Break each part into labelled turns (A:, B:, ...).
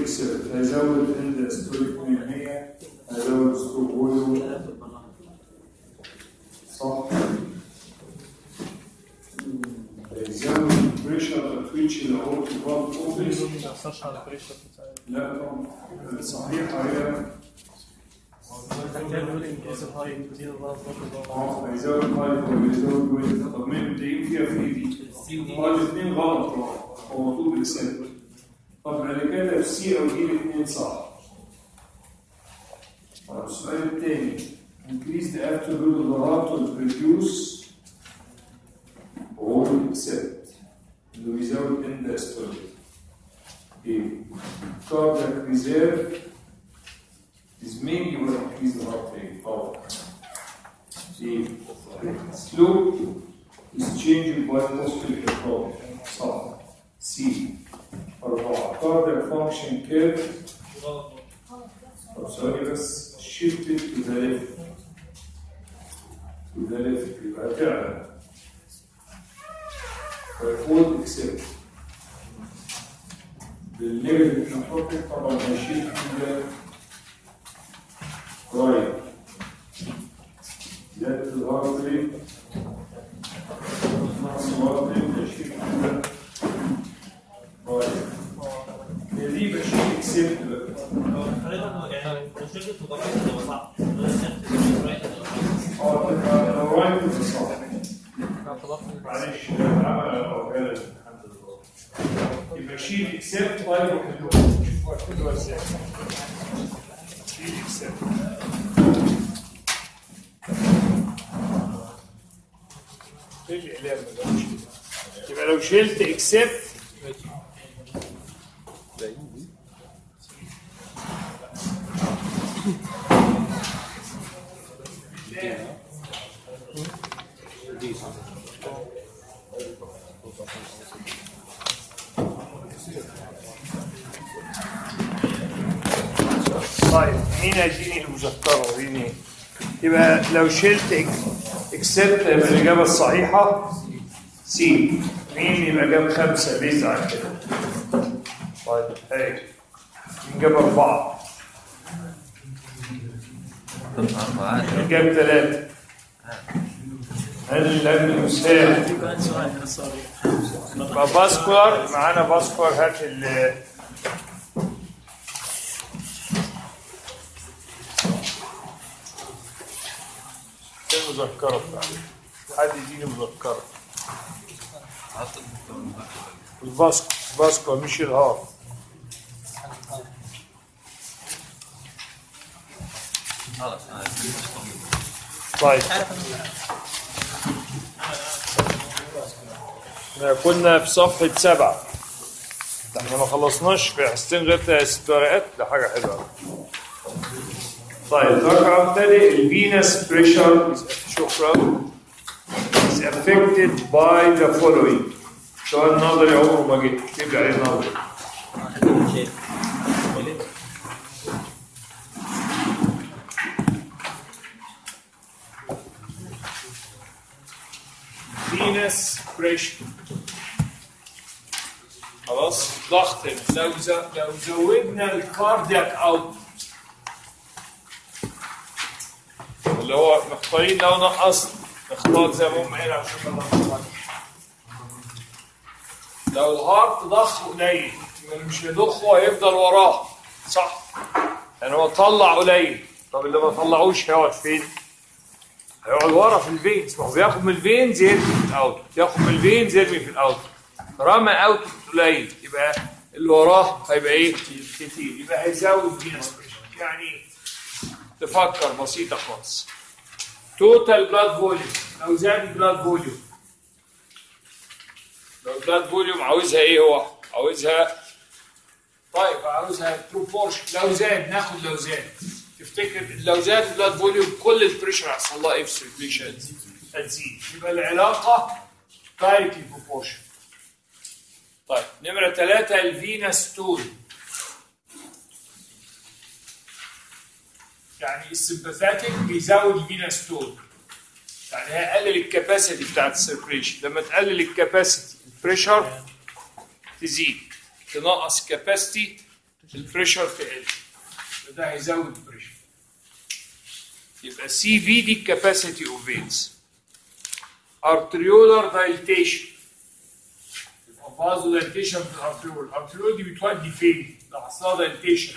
A: اكسبت هيزود عند ستوريك 100 هيزود ستوك فوليوم صح هيزود البريشر التويتش اللي هو في البلد اوفيس
B: ما بيأثرش على البريشر بتاعي.
A: لا طبعا صحيحه هي هيزود هاي ويزود ويت طب مين متضايقين فيها في دي؟ الاثنين غلط هو مطلوب اكسبت طب بعد كده في سي او دي الاثنين صح. طب السؤال الثاني increase the afternoon of the heart to produce or accept اللي بيزود in the story. Cardiac reserve is mainly will increase the heart rate power. Slope is changing by muscular control. صح. C. 4 cardiac function curve. طب ثواني بس shifted to the left. To the left يبقى تعلى. فيقول accept. بالنيجاتيف نحطك طبعا هيشيل كده رايت. زادت الهارت ريت. نقص الهارت ريت هيشيل كده رايت. دي بشيل اكسبت بقى.
C: يعني لو شلت الضغط هتبقى صعب.
A: لو رايت تبقى صعب. معلش عمل الاوهام الحمد لله. يبقى شيل اكسبت طيب وحلوه. شوفوا حلوه ازاي. شيل اكسبت. ايه الاقلام ده؟ يبقى لو شلت اكسبت طيب مين هيديني المذكره وريني يبقى لو شلت اكسبت يبقى الاجابه الصحيحه سي. مين يبقى جاب 5 بيز على كده. طيب هاي مين جاب 4 مين جاب 3 هل لم يساعد يبقى باسكولار معانا باسكولار هات المذكرة بتاعتي حد يديني مذكرة الباسكولار مش الهارت. طيب كنا في صفحة 7 احنا ما خلصناش في حصتين غير 6 ورقات ده حاجة حلوة. طيب رقم تاني الفينس بريشر شكرا is affected by the following. سؤال نظري عمره ما جه اكتب لي عليه نظري. فينس بريشر خلاص ضغط لو زودنا الكاردياك اوت اللي هو مختارين لو نقص نختار زي ما هم قالوا عشان نضغط. لو الهارت ضخ قليل مش هيضخه هيفضل وراه صح يعني هو طلع قليل. طب اللي ما طلعوش هيقعد فين؟ هيقعد ورا في الفينز. ما هو بياخد من الفينز يرمي في الاوت ياخد من الفينز يرمي في الاوت رمى اوت قليل يبقى اللي وراه هيبقى ايه؟ كتير يبقى هيزود فينس بريشر. يعني تفكر بسيطه خالص توتال بلاد فوليوم لو زاد البلاد فوليوم لو البلاد فوليوم عاوزها ايه هو؟ عاوزها طيب عاوزها بروبورشن. لو زاد ناخد لو زاد تفتكر لو زاد البلاد فوليوم كل البريشر هيحصل لها ايه في السيركيليشن؟ هتزيد. يبقى العلاقه دايركتلي بروبورشن. طيب نمره 3 الفينس تون يعني السمباثاتيك بيزود الفينس تون يعني هيقلل الكباسيتي بتاعت السيركيليشن. لما تقلل الكباسيتي البريشر تزيد تنقص الكباسيتي البريشر تقل، ده هيزود البريشر. يبقى سي في دي الكاباسيتي اوف فينز. ارتريولار دايليتيشن، يبقى فازو دايليتيشن في الارتريول. الارتريول دي بتودي فين؟ لو حصلها دايليتيشن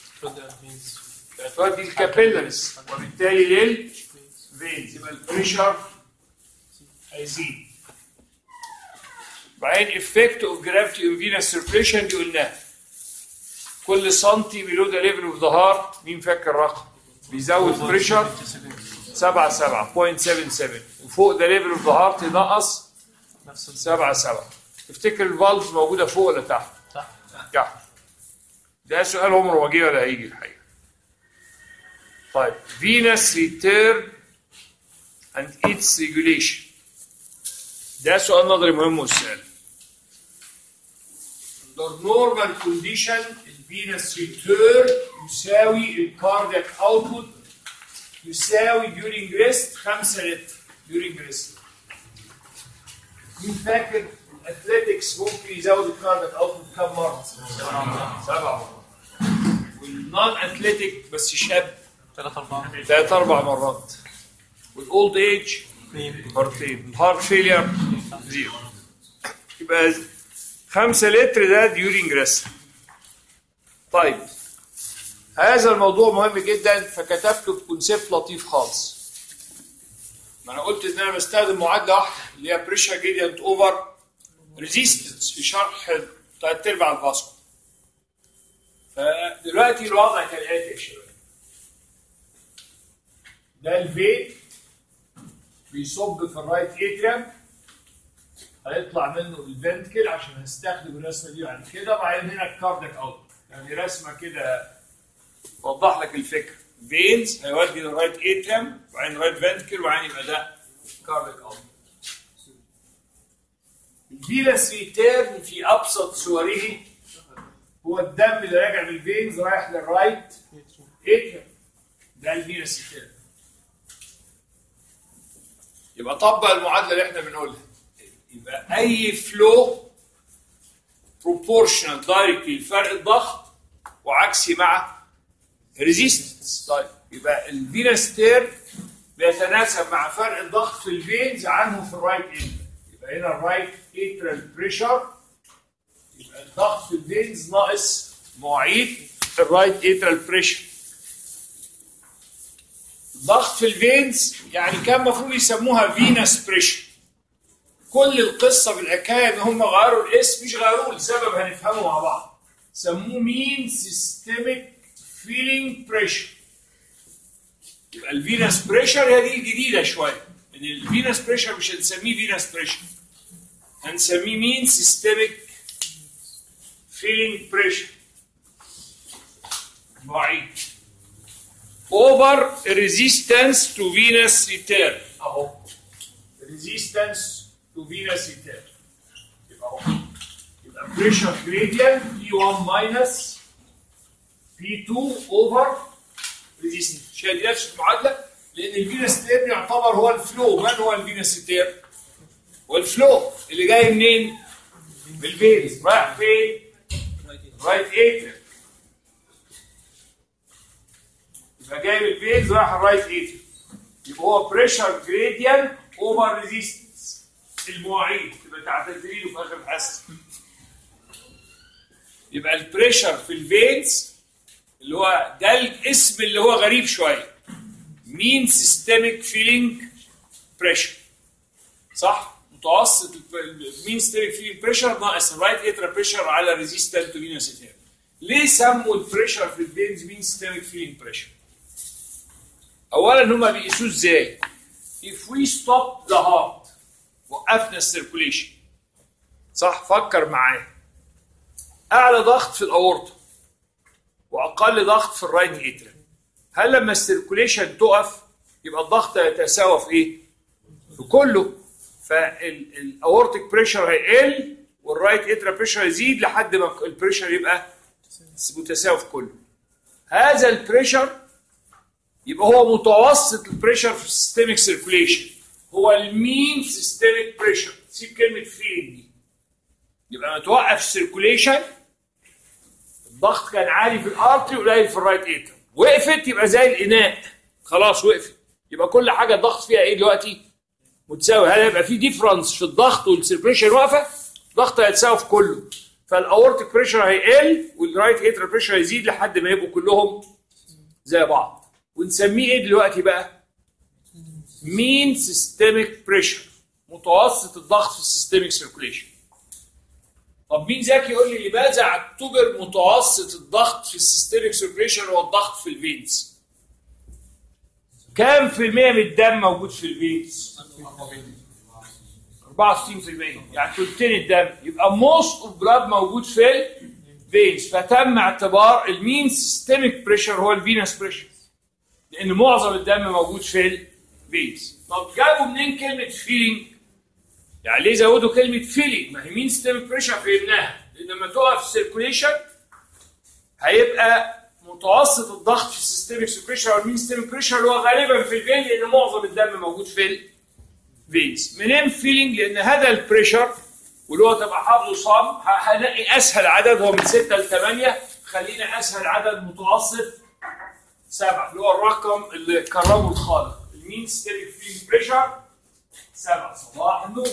A: بتودي الكابيلاريز وبالتالي للفينز، يبقى البريشر هيزيد. بعدين افكت اوف جرافيتي اون فينس سيركيليشن دي قلناها، كل سنتي بيلو ذا ليفل اوف ذا هارت، مين فاكر الرقم؟ بيزود بريشر 0.77 وفوق ذا ليفل اوف ذا هارت ينقص 7. تفتكر الفالف موجوده فوق ولا تحت؟ تحت. ده سؤال عمره ما جه ولا هيجي الحقيقه. طيب فينس ريتيرن اند اتس ريجوليشن، ده سؤال نظري مهم والسؤال. Under normal condition الفينس ريتيرن يساوي الكاردياك اوتبوت يساوي during rest 5 لتر during rest. مين فاكر الاتليتكس ممكن يزود الكاردياك اوتبوت كم مره؟ 7 مرات. والنون اتليتيك بس شاب 3-4 مرات. والاولد ايج مرتين. الهارت فيلير 0. يبقى 5 لتر ده ديورينج ريست. طيب هذا الموضوع مهم جدا، فكتبت له كونسيبت لطيف خالص. ما انا قلت ان انا بستخدم معادله واحده اللي هي بريشر جريدينت اوفر ريزيستنس في شرح 3/4 الفاسكو. فدلوقتي الوضع كالاتي يا شباب. ده الفين بيصب في الرايت اتريم، هيطلع منه الفنتكل عشان هستخدم الرسمه دي بعد كده. بعدين هنا الكاردياك اوت، يعني رسمه كده توضح لك الفكره. فينز هيودي للرايت اتريم وبعدين رايت فنتكل وبعدين يبقى ده كاردياك اوت. الفينس ريتيرن في ابسط صوره هو الدم اللي راجع من الفينز رايح للرايت اتريم، ده الفينس ريتيرن. يبقى طبق المعادله اللي احنا بنقولها، يبقى اي فلو بروبورشنال دايركتلي لفرق الضغط وعكسي مع ريزيستنس. طيب يبقى الفينس تيرن بيتناسب مع فرق الضغط في الفينز عنه في الرايت اتريال. يبقى هنا الرايت اتريال بريشر، يبقى الضغط في الفينز ناقص مواعيد الرايت اتريال بريشر. الضغط في الفينز يعني كان المفروض يسموها فينس بريشر. كل القصه بالحكايه ان هم غيروا الاسم، مش غيروه لسبب هنفهمه مع بعض. سموه مين سيستميك فيلينج بريشر. يبقى الفينس بريشر هي دي الجديده شويه، ان الفينس بريشر مش هنسميه فينس بريشر، هنسميه مين سيستميك فيلينج بريشر. معيد over resistance to venous return اهو، resistance to venous return يبقى اهو، يبقى pressure gradient P1 minus P2 over resistance. مش هي نفس المعادله، لان الفينس تيرن يعتبر هو الفلو. من هو الفينس تيرن؟ هو الفلو اللي جاي منين؟ من الفينز رايح فين؟ رايت اتريال. يبقى جاي من الفينز رايح الرايت اتريال، يبقى هو بريشر جريدينت اوفر ريزيستنس. المواعيد تبقى تعتبري له في اخر الحصه. يبقى البريشر في الفينز اللي هو ده الاسم اللي هو غريب شويه، مين سيستميك فيلينج بريشر، صح؟ متوسط مين سيستميك فيلينج بريشر ناقص الرايت اتريال بريشر على ريزيستنت تو فينوس اتريال. ليه سموا البريشر في الفينز مين سيستميك فيلينج بريشر؟ اولا هما بيقيسوه ازاي؟ if we stop the heart وقفنا السيركوليشن، صح؟ فكر معايا، اعلى ضغط في الاورطه واقل ضغط في الرايت اتريال، هل لما السيركوليشن تقف يبقى الضغط يتساوى في ايه؟ في كله. فالاورتيك بريشر هيقل والرايت اتريال بريشر يزيد لحد ما البريشر يبقى متساوي في كله. هذا البريشر يبقى هو متوسط البريشر في السيستميك سيركوليشن، هو المين سيستميك بريشر. سيب كلمه فين دي، يبقى لما توقف السيركوليشن الضغط كان عالي في الارتري وقليل في الرايت اتريم، وقفت يبقى زي الاناء، خلاص وقفت، يبقى كل حاجه الضغط فيها ايه دلوقتي؟ متساوي. هل هيبقى في ديفرنس في الضغط والسيركيليشن واقفه؟ الضغط هيتساوي في كله، فالاورتيك بريشر هيقل والرايت اتريال بريشر هيزيد لحد ما يبقوا كلهم زي بعض. ونسميه ايه دلوقتي بقى؟ مين سيستميك بريشر، متوسط الضغط في السيستميك سيركيليشن. طب مين ذكي يقول لي لماذا اعتبر متوسط الضغط في السيستميك سيركيليشن هو الضغط في الفينز؟ كام في المية من الدم موجود في الفينز؟ 64%، يعني ثلثين الدم، يبقى موست اوف بلاد موجود في الفينز، فتم اعتبار المين سيستميك بريشر هو الفينس بريشر، لان معظم الدم موجود في الفينز. طب جابوا منين كلمه فيلينج؟ يعني ليه زودوا كلمه فيلينج؟ ما هي مين سيستميك بريشر فهمناها، لان لما تقف السيركوليشن هيبقى متوسط الضغط في السيستميك سيركوليشن او المين سيستميك بريشر اللي هو غالبا في الفين، لان معظم الدم موجود في الفينز. منين فيلينج؟ لان هذا البريشر واللي هو تبقى حافظه صام، هنلاقي اسهل عدد هو من 6 ل 8، خلينا اسهل عدد متوسط 7 اللي هو الرقم اللي كرمه الخالق. المين سيستميك فيلينج بريشر 7 صباح النور،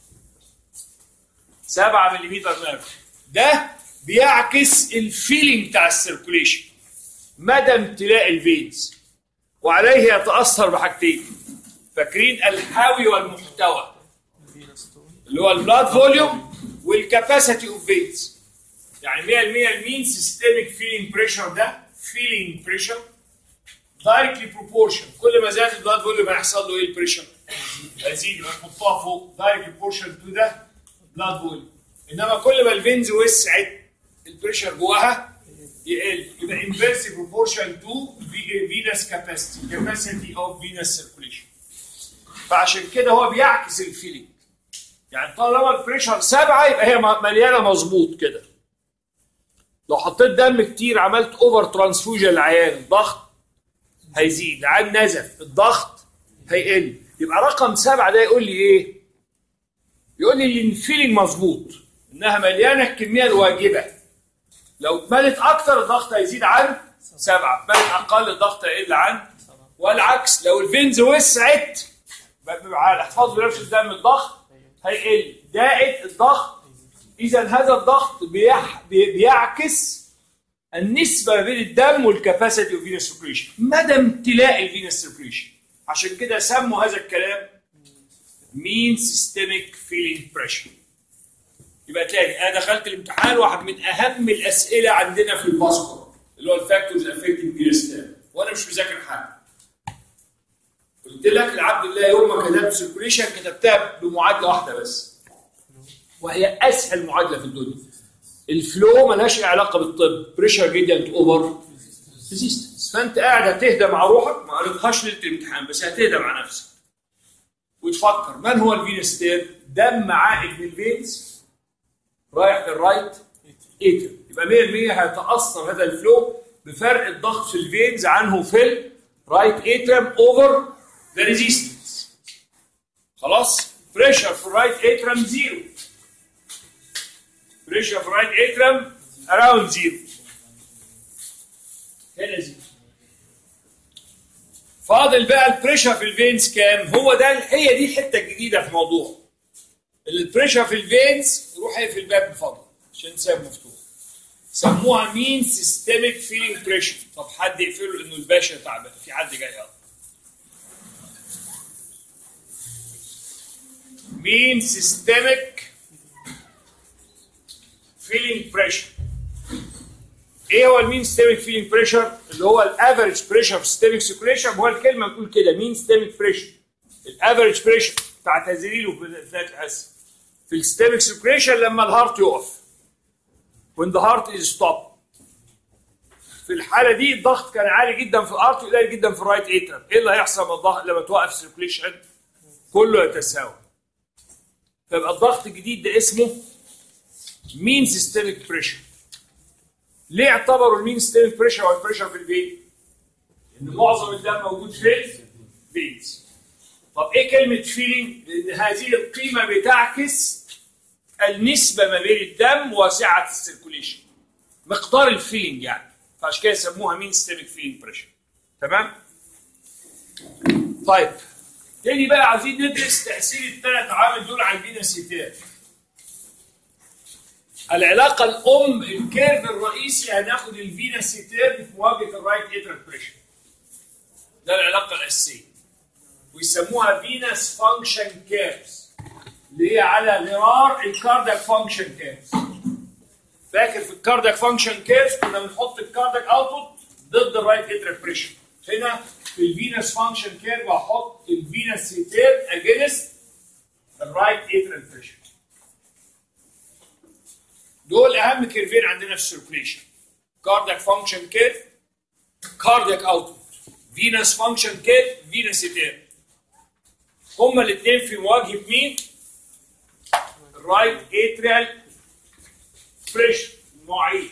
A: 7 ملم ميركوري. ده بيعكس الفيلينج بتاع السيركوليشن، مدى امتلاء الفينز، وعليه يتاثر بحاجتين، فاكرين الحاوي والمحتوى اللي هو البلاد فوليوم والكاباسيتي اوف فينز. يعني 100% المين سيستميك فيلينج بريشر ده فيلينج بريشر دايركتلي بروبورشن، كل ما زاد البلاد فوليوم هيحصل له ايه البريشر؟ هيزيد، نحطها فوق دايركتلي بروبورشن تو ده بلاد فوليوم. انما كل ما الفينز وسعت البريشر جواها يقل، يبقى انفيرسي بروبورشن تو فينس كاباسيتي اوف فينس سيركوليشن. فعشان كده هو بيعكس الفيلينج، يعني طالما البريشر 7 يبقى هي مليانه مظبوط كده. لو حطيت دم كتير عملت اوفر ترانسفوجن للعيان، الضغط هيزيد، العيان نزف الضغط هيقل. يبقى رقم 7 ده يقول لي ايه؟ يقول لي ان الفيلينج مظبوط، انها مليانه الكميه الواجبه. لو ملت اكتر الضغط هيزيد عن 7، ملت اقل الضغط هيقل عن، والعكس لو الفينز وسعت احفظوا نفس الدم الضغط هيقل، دائت الضغط. اذا هذا الضغط بيعكس النسبه ما بين الدم والكاباسيتي اوف فينس سيركيليشن، مدى امتلاء الفينس سيركيليشن. عشان كده سموا هذا الكلام مين سيستميك فيلينج بريشر. يبقى تاني، انا دخلت الامتحان واحد من اهم الاسئله عندنا في الباسكور اللي هو الفاكتورز افكتنج بيرستام، وانا مش مذاكر حاجه. قلت لك لعبد الله يوم ما كتبت سيركوليشن كتبتها بمعادله واحده بس، وهي اسهل معادله في الدنيا. الفلو ملهاش علاقه بالطب، بريشر جريدينت اوفر ريزيستنس. فانت قاعد هتهدى مع روحك، ما قريتهاش ليله الامتحان بس هتهدى مع نفسك وتفكر من هو الفينستير؟ دم عائد من الفينز رايح للرايت اتريم، يبقى 100% هيتاثر هذا الفلو بفرق الضغط في الفينز عنه في الرايت اتريم اوفر ذا ريزيستنس. خلاص؟ بريشر في الرايت اتريم زيرو، بريشر في الرايت اتريم اراوند زيرو، هنا زيرو. فاضل بقى البريشر في الفينز كام؟ هو ده، هي دي الحته الجديده في الموضوع. البريشر في الفينز روح اقفل الباب بفضل عشان ساب مفتوح. سموها مين سيستميك فيلينج بريشر. طب حد يقفله لانه الباشا تعبان، في حد جاي يلا. مين سيستميك فيلينج بريشر. ايه هو المين سيستميك فيلينج بريشر؟ اللي هو الافريج بريشر في السيستميك سيركوليشن، هو الكلمه بتقول كده مين سيستميك بريشر. الافريج بريشر بتاع تزريله في الحس في السيستميك سيركوليشن لما الهارت يقف. when the heart is stopped. في الحاله دي الضغط كان عالي جدا في الارت وقليل جدا في الرايت اتريم. ايه اللي هيحصل لما الضغط لما توقف السيركوليشن؟ كله يتساوى. فيبقى الضغط الجديد ده اسمه مين سيستميك بريشر. ليه اعتبروا المين سيستميك بريشر هو البريشر في الفين؟ ان معظم الدم موجود في الفينز. طب ايه كلمه فيلينج؟ لان هذه القيمه بتعكس النسبه ما بين الدم وسعه السيركوليشن. مقدار الفيلينج يعني، فعشان كده يسموها مين سيستميك فيلينج بريشر. تمام؟ طيب تاني بقى عايزين ندرس تاثير الثلاث عوامل دول على الفينوسيتير. العلاقه الام الكيرف الرئيسي هناخد الفينوسيتير في مواجهه الرايت اترال بريشر. ده العلاقه الاساسيه ويسموها فينس فانكشن كيرفز اللي هي على غرار الكاردياك فانكشن كيرفز. فاكر في الكاردياك فانكشن كيرفز كنا بنحط الكاردياك اوتبوت ضد الرايت اترال بريشر. هنا في الفينس فانكشن كيرف هحط الفينوسيتير اجينست الرايت اترال بريشر. دول اهم كيرفين عندنا في السيركوليشن. كاردياك فانكشن كيرف، كاردياك اوتبوت، فينس فانكشن كيرف، فينوسيتير. هما الاثنين في مواجهه مين؟ الرايت اتريال بريشر المواعيد.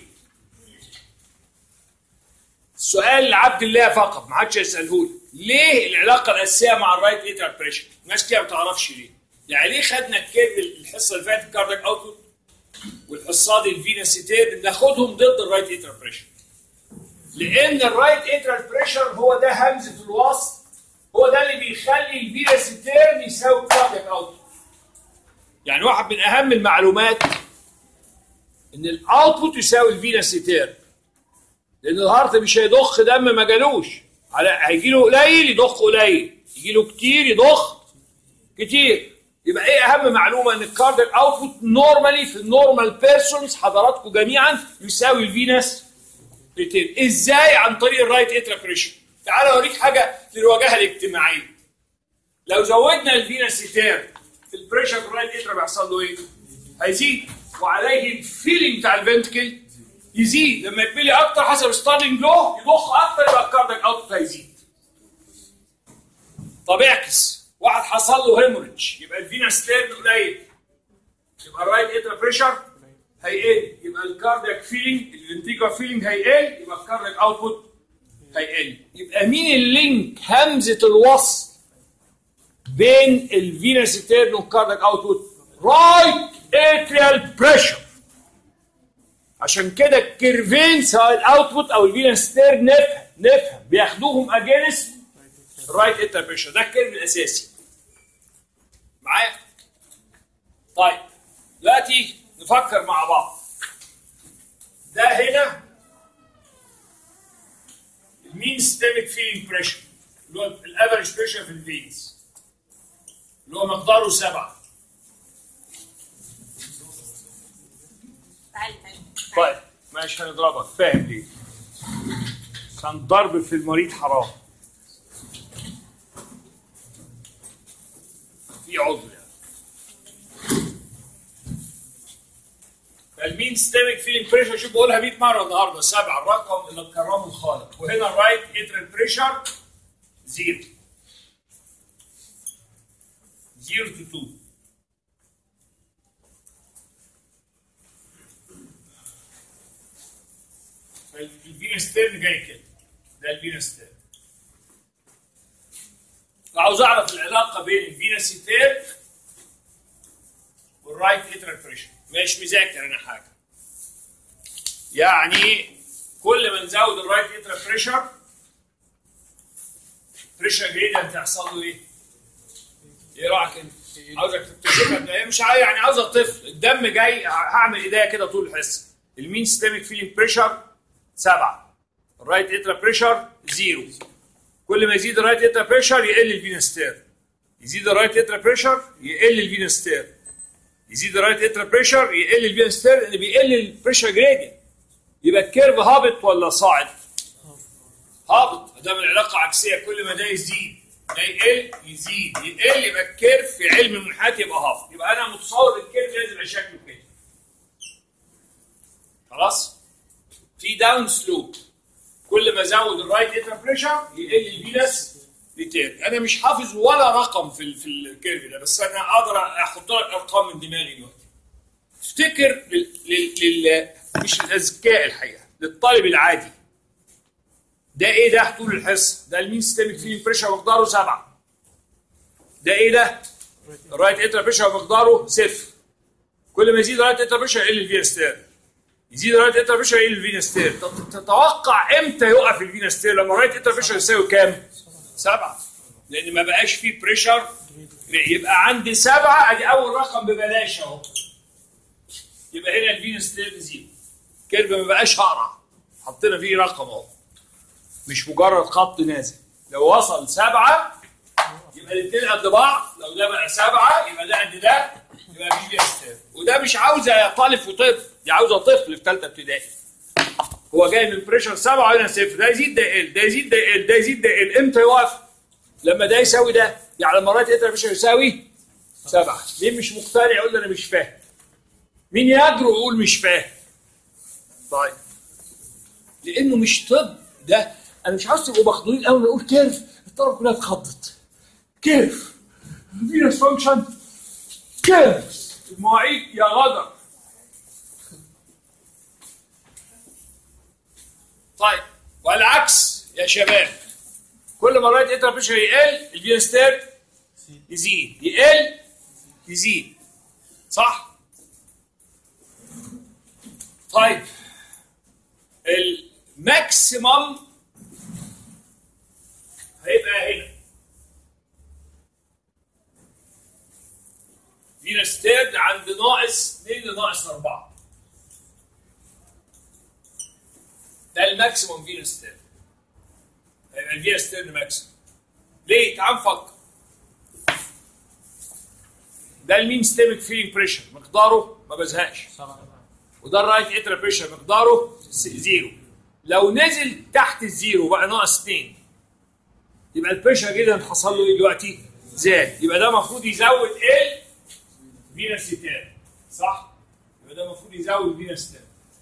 A: السؤال لعبد الله فقط ما حدش يساله لي، ليه العلاقه الاساسيه مع الرايت اتريال بريشر؟ الناس كده ما تعرفش ليه. يعني ليه خدنا الكيرف الحصه اللي فاتت الكاردياك اوتبوت والحصه دي الفينوسيتير بناخدهم ضد الرايت اتريال بريشر؟ لان الرايت اتريال بريشر هو ده همزه الوصل، هو ده اللي بيخلي الفينوسيتير يساوي الكاردياك اوتبوت. يعني واحد من اهم المعلومات ان الاوتبوت يساوي الفينوسيتير، لان الهارت مش هيضخ دم ما جالوش، هيجي له قليل يضخ قليل، يجي له كتير يضخ كتير. يبقى ايه اهم معلومه؟ ان الكاردياك اوتبوت نورمالي في النورمال بيرسونز حضراتكم جميعا يساوي الفينس ريتير. ازاي؟ عن طريق الرايت اترال بريشر. تعال اوريك حاجه للواجهه الاجتماعيه. لو زودنا الفينوسيتير في البريشر في الرايت اترال بيحصل له ايه؟ هيزيد، وعليه الفيلينج بتاع الفنتكل يزيد. لما يتملي اكتر حسب ستارلينج لو يضخ اكتر يبقى الكاردياك اوتبوت هيزيد. طب اعكس، واحد حصل له هيموريدج يبقى الفينوسيتير قليل، يبقى الرايت اترال بريشر هيقل، يبقى الكاردياك فيلينج الفنتيكولار فيلينج هيقل، يبقى الكاردياك اوتبوت هيقل. يبقى مين اللينك همزه الوصل بين الفينوسيتير والكاردياك اوتبوت؟ رايت اتريال بريشر. عشان كده الكيرفين سواء الاوتبوت او الفينوسيتير نفهم بياخدوهم اجينست الرايت اتريال بريشر. ده الكيرف الاساسي معايا. طيب دلوقتي نفكر مع بعض. ده هنا المين سيستميك فيلينج بريشر اللي هو الافريج بريشر في الفينز اللي هو مقداره 7. طيب ماشي هنضربك، فاهم ليه؟ عشان ضرب في المريض حرام. في عذر يعني. فالمين سيستميك فيلينج بريشر شوف بقولها 100 مره النهارده 7 الرقم اللي كرمه الخالق. وهنا الرايت اتريال بريشر 0 to 2. الفينوسيتير جاي كده، ده الفينوسيتير. عاوز اعرف العلاقه بين الفينوسيتير والرايت اتريال بريشر. مش مذاكر انا حاجه. يعني كل ما نزود الرايت اتريال بريشر جريدينت هيحصل له ايه؟ ايه رايك انت؟ عاوزك تكتشفها مش يعني عاوز الطفل الدم جاي هعمل ايديا كده طول الحصه. المين سيستميك فيلينج بريشر 7، الرايت اتريال بريشر 0. كل ما يزيد الرايت اتريال بريشر يقل الفينوسيتير، يزيد الرايت اتريال بريشر يقل الفينوسيتير، يزيد الرايت اتريال بريشر يقل الفينوسيتير، لان بيقل البريشر جريدينت. يبقى الكيرف هابط ولا صاعد؟ هابط. ده من العلاقه عكسيه، كل ما ده يزيد ده يقل يزيد يقل، يبقى الكيرف في علم المنحات يبقى هابط. يبقى انا متصور الكيرف لازم يبقى شكله كده. خلاص؟ في داون سلوب، كل ما ازود الرايت اتريال بريشر يقل الفينس ريتير. انا مش حافظ ولا رقم في الكيرف ده، بس انا اقدر احط لك ارقام من دماغي دلوقتي. افتكر مش الاذكياء الحقيقه، للطالب العادي. ده ايه ده طول الحصه؟ ده المين سيستميك فيلينج بريشر مقداره 7. ده ايه ده؟ الرايت اتريال بريشر مقداره 0. كل ما يزيد الرايت اتريال بريشر يقل الفينوسيتير. يزيد الرايت اتر بريشر يقل الفينا ستير. تتوقع امتى يقف الفينا ستير؟ لما الرايت اتر بريشر يساوي كام؟ 7. لان ما بقاش فيه بريشر. يبقى عندي 7 ادي اول رقم ببلاش اهو. يبقى هنا الفينا ستير زيرو. كيرف ما بقاش هقرع، حطينا فيه رقم اهو، مش مجرد خط نازل. لو وصل 7 يبقى الاثنين قد بعض، لو ده بقى 7 يبقى ده قد ده، يبقى مفيش فيها ستير. وده مش عاوزه طالب وطفل، دي عاوزه طفل في ثالثه ابتدائي. هو جاي من بريشر 7 وهنا 0، ده يزيد ده يقل، ده يزيد ده يقل، ده يزيد ده يقل. امتى يوقف؟ لما ده يساوي ده، يعني لما الرايت اتر بريشر يساوي 7. مين مش مقتنع يقول لي انا مش فاهم؟ مين يجرؤ يقول مش فاهم؟ طيب لانه مش طب ده. انا مش عاوز تبقوا مخضوضين قوي نقول كيرف الطلبه كلها اتخضت. كيرف فينس فانكشن كيرف المواعيد يا غدر. طيب والعكس يا شباب، كل ما الرايت اتر بريشر يقل الفينس ستير يزيد، يقل يزيد، صح؟ طيب الماكسيمم هيبقى هنا فينس ستير عند ناقص 2 لناقص 4. ده الماكسيمم فينس ستير. هيبقى الفينس ستير ماكسيمم. ليه؟ تعال نفكر. ده المين ستيمك فيلينج بريشر مقداره ما بزهقش. وده الرايت اتر بريشر مقداره 0. لو نزل تحت الزيرو بقى ناقص 2 يبقى البريشر جدا حصل له ايه دلوقتي؟ زاد. يبقى ده المفروض يزود فينس ستير، صح؟ يبقى ده المفروض يزود الفينس ستير.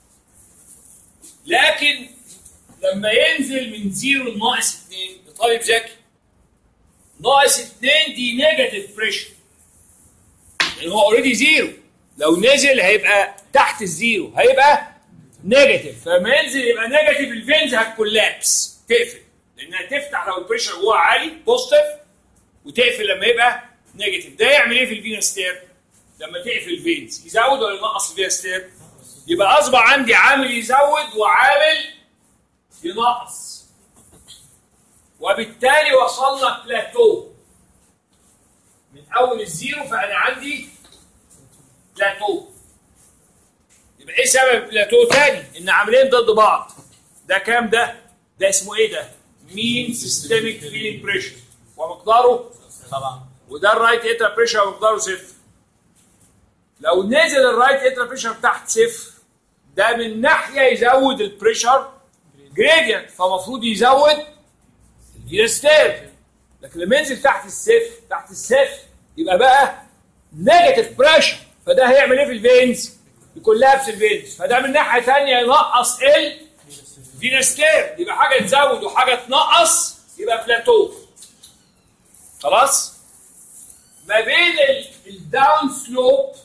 A: لكن لما ينزل من 0 لناقص 2 طالب ذكي، ناقص 2 دي نيجاتيف بريشر لان هو اوريدي 0. لو نزل هيبقى تحت الزيرو هيبقى نيجاتيف، فلما ينزل يبقى نيجاتيف الفينز هتكولابس تقفل، لانها تفتح لو البريشر جوه عالي بوزيتيف وتقفل لما يبقى نيجاتيف. ده يعمل ايه في الفينس ستير؟ لما تقفل الفينز يزود ولا ينقص الفينس ستير؟ يبقى اصبح عندي عامل يزود وعامل ينقص، وبالتالي وصلنا بلاتو من اول الزيرو. فانا عندي بلاتو. يبقى ايه سبب البلاتو تاني؟ ان عاملين ضد بعض. ده كام ده؟ ده اسمه ايه ده؟ مين سيستميك فيلينج بريشر ومقداره 7. وده الرايت اتر بريشر ومقداره 0. لو نزل الرايت اتر بريشر تحت 0 ده من ناحيه يزود البريشر جريدينت، فمفروض يزود الفينس ستير. لكن لما ينزل تحت الصفر يبقى بقى نيجاتيف بريشر، فده هيعمل ايه في الفينز؟ يكولابس الفينز. فده من ناحيه ثانيه ينقص الفينس ستير. يبقى حاجه تزود وحاجه تنقص يبقى بلاتو. خلاص؟ ما بين الداون سلوب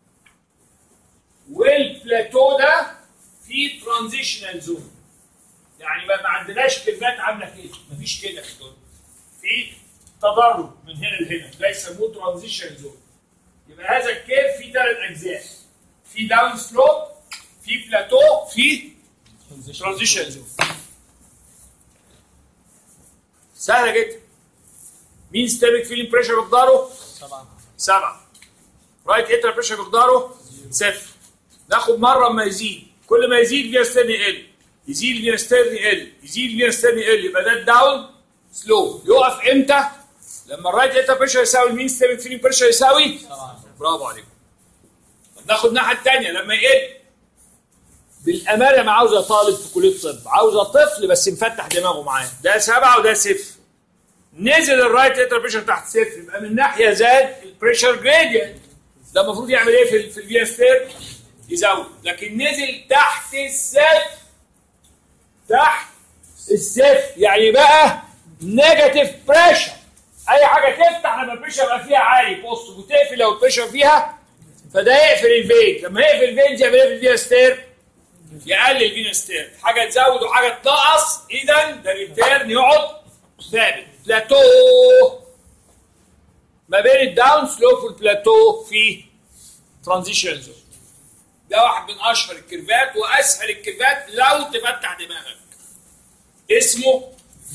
A: والبلاتو ده في ترانزيشنال زون. يعني ما عندناش كلمات عامله كده، مفيش كده في الدنيا. في تدرج من هنا لهنا، ده يسموه ترانزيشن زون. يبقى هذا الكيرف فيه 3 اجزاء، في داون سلوب، في بلاتو، في ترانزيشن زون. سهله جدا. مين ستيمك فيلينج بريشر مقداره؟ 7. رايت اتر بريشر مقداره 0. ناخد مره اما يزيد، كل ما يزيد الفينس ستير يقل، يزيد الفينس ستير يقل، يزيد الفينس ستير يقل. يبقى ده الداون سلو. يقف امتى؟ لما الرايت اتر بريشر يساوي المين ستيمك فيلينج بريشر يساوي 7. برافو عليكم. طب ناخد الناحيه الثانيه لما يقل. بالامانه ما عاوزه طالب في كليه الطب، عاوزه طفل بس مفتح دماغه معاه. ده 7 وده 0. نزل الرايت اتر بريشر تحت 0 يبقى من ناحيه زاد البريشر جريدينت. ده المفروض يعمل ايه في الفينس ستير؟ يزود. لكن نزل تحت الصفر، تحت الصفر يعني بقى نيجاتيف بريشر. اي حاجه تفتح لما البريشر يبقى فيها عالي بص، وتقفل لو البريشر فيها، فده يقفل الفين. لما يقفل الفين يعمل ايه في الفينس ستير؟ يقلل الفينس ستير. حاجه تزود وحاجه تنقص، اذا ده ريتيرن يقعد ثابت. بلاتو ما بين الداون سلوب والبلاتو في ترانزيشن زون. ده واحد من اشهر الكيرفات. الكيرفات، واسهل الكيرفات لو تفتح دماغك اسمه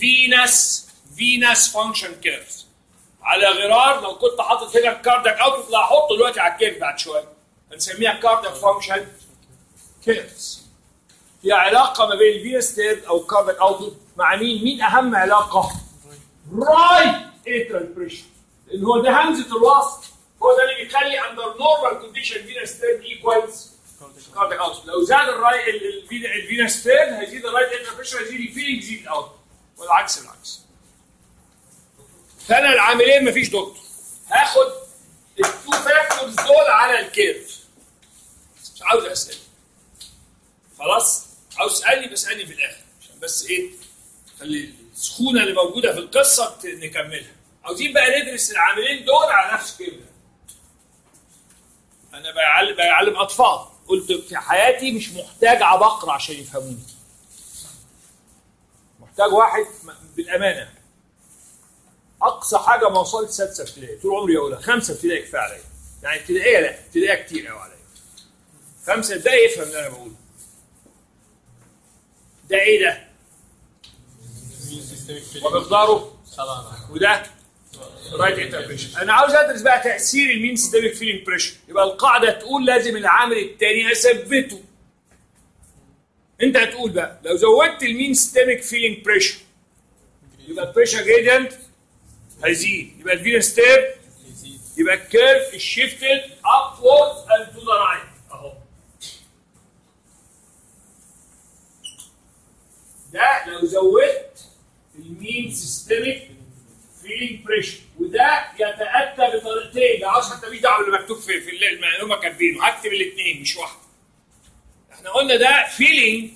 A: فينس فانكشن كيرفز. على غرار لو كنت حاطط هنا الكاردياك اوتبوت، لا هحطه دلوقتي على الكيرف بعد شويه، هنسميها كاردياك فانكشن كيرفز. في علاقه ما بين الفينس تيرب او الكاردياك اوتبوت مع مين؟ مين اهم علاقه؟ رايت اترال بريشر، لان هو ده همزه الوصل، هو ده اللي بيخلي اندر نورمال كونديشن فينس تيرب ايكوالز كاردياك اوتبوت. لو زاد الفينس تيرب هيزيد الرايت اترال بريشر، هيزيد الفيلينج، يزيد الاوتبوت، والعكس بالعكس. فانا العاملين مفيش دكتور، هاخد التو فاكتورز دول على الكيرف. مش عاوز اسال، خلاص؟ عاوز تسالني بسالني في الاخر عشان بس ايه؟ خلي السخونه اللي موجوده في القصه نكملها. عاوزين بقى ندرس العاملين دول على نفس الكيرف. انا بعلم اطفال، قلت في حياتي مش محتاج عبقرة عشان يفهموني. محتاج واحد بالامانه اقصى حاجه ما وصلت سادسه ابتدائي، طول عمري اقولها، 5 ابتدائي كفايه عليا. يعني ابتدائيه لا، ابتدائيه كتير قوي عليا. 5 ابتدائي يفهم اللي انا بقوله. ده ايه ده؟ ومقداره 7، وده رايت اترال بريشر. انا عاوز ادرس بقى تاثير المين سيستميك فيلينج بريشر. يبقى القاعده تقول لازم العامل الثاني اثبته. انت هتقول بقى لو زودت المين سيستميك فيلينج بريشر يبقى البريشر جريدينت هيزيد، يبقى الفينس تيرب يبقى الكيرف شيفتد upwards and to the right اهو. ده لو زودت المين سيستميك فيلينج بريشر، وده يتاتى بطريقتين، ده عشان انت مش دعوه باللي مكتوب في المعلومه كاتبينه، هكتب الاثنين مش واحده. احنا قلنا ده فيلينج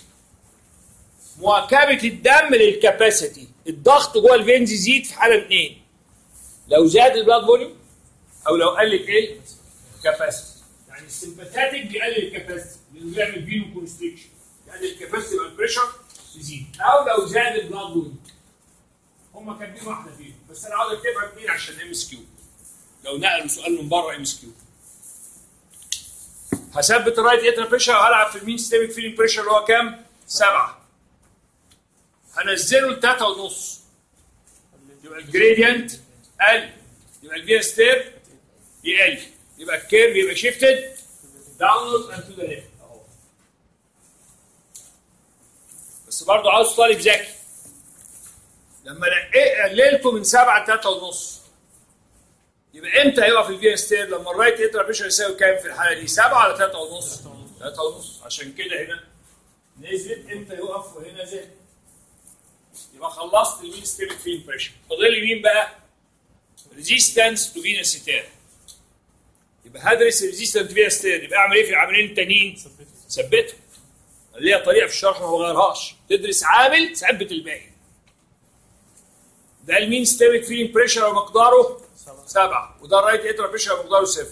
A: مواكبه الدم للكاباسيتي، الضغط جوه الفينز يزيد في حاله اثنين، لو زاد البلاد فوليوم او لو قلت ايه؟ الكاباسيتي. يعني السمباثاتيك بيقلل الكاباسيتي لانه بيعمل فينو كونستريكشن، يقلل الكاباسيتي يبقى البريشر يزيد، او لو زاد البلاد فوليوم. هم كاتبين واحده فيهم، بس انا عاوز اكتبها اثنين عشان ام اس كيو. لو نقلوا سؤال من بره ام اس كيو. هثبت الرايت اترال بريشر وهلعب في المين سيستميك فيلينج بريشر اللي هو كام؟ 7. هنزله ل 3.5، يبقى الجريدينت قل، يبقى الفينس تيرب يقل، يبقى الكيرف يبقى شيفتد داونورد اند تو ذا ليفت اهو. بس برضه عاوز طالب ذكي. لما قللته من 7 ل 3.5 يبقى امتى هيقف الفينس تيرب؟ لما الرايت اترال بريشر يساوي كام في الحاله دي؟ 7 ولا 3.5؟ 3.5. عشان كده هنا نزلت، امتى يقف؟ وهنا زاد. يبقى خلصت المين سيستميك فيلينج بريشر. فاضل لي مين بقى؟ ريزيستنس تو فينس تيرب. يبقى هدرس الريزيستنس تو فينس تيرب، يبقى اعمل ايه في العاملين التانيين؟ ثبته. ليها طريقه في الشرح ما بغيرهاش، تدرس عامل ثبت الباقي. ده المين سيستميك فيلينج بريشر ومقداره 7، وده الرايت اترال بريشر ومقداره 0.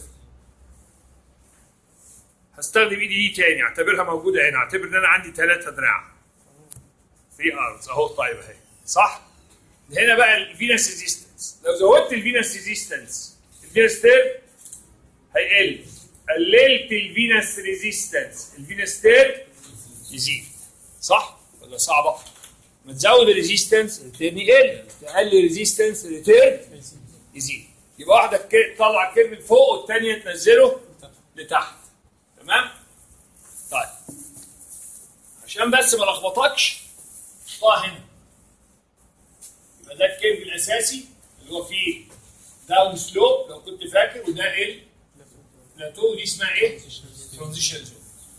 A: هستخدم ايدي دي تاني، اعتبرها موجوده هنا، اعتبر ان انا عندي 3 دراع 3 ارمز اهو. طيب اهي صح؟ هنا بقى الفينس ريزيستنس، لو زودت الفينس ريزيستنس الفينس تيرب هيقل، قللت الفينس ريزيستنس الفينس تيرب يزيد. صح ولا صعبه؟ ما تزود الريزيستنس الريتيرن يقل، تقلل الريزيستنس الريتيرن يزيد. يبقى واحده تطلع الكيرف لفوق والثانيه تنزله لتحت. تمام؟ طيب عشان بس ما لخبطكش حطها هنا. يبقى ده الكيرف الاساسي اللي هو فيه داون سلوب لو كنت فاكر، وده ايه؟ بلاتو، ودي اسمها ايه؟ ترانزيشن زون.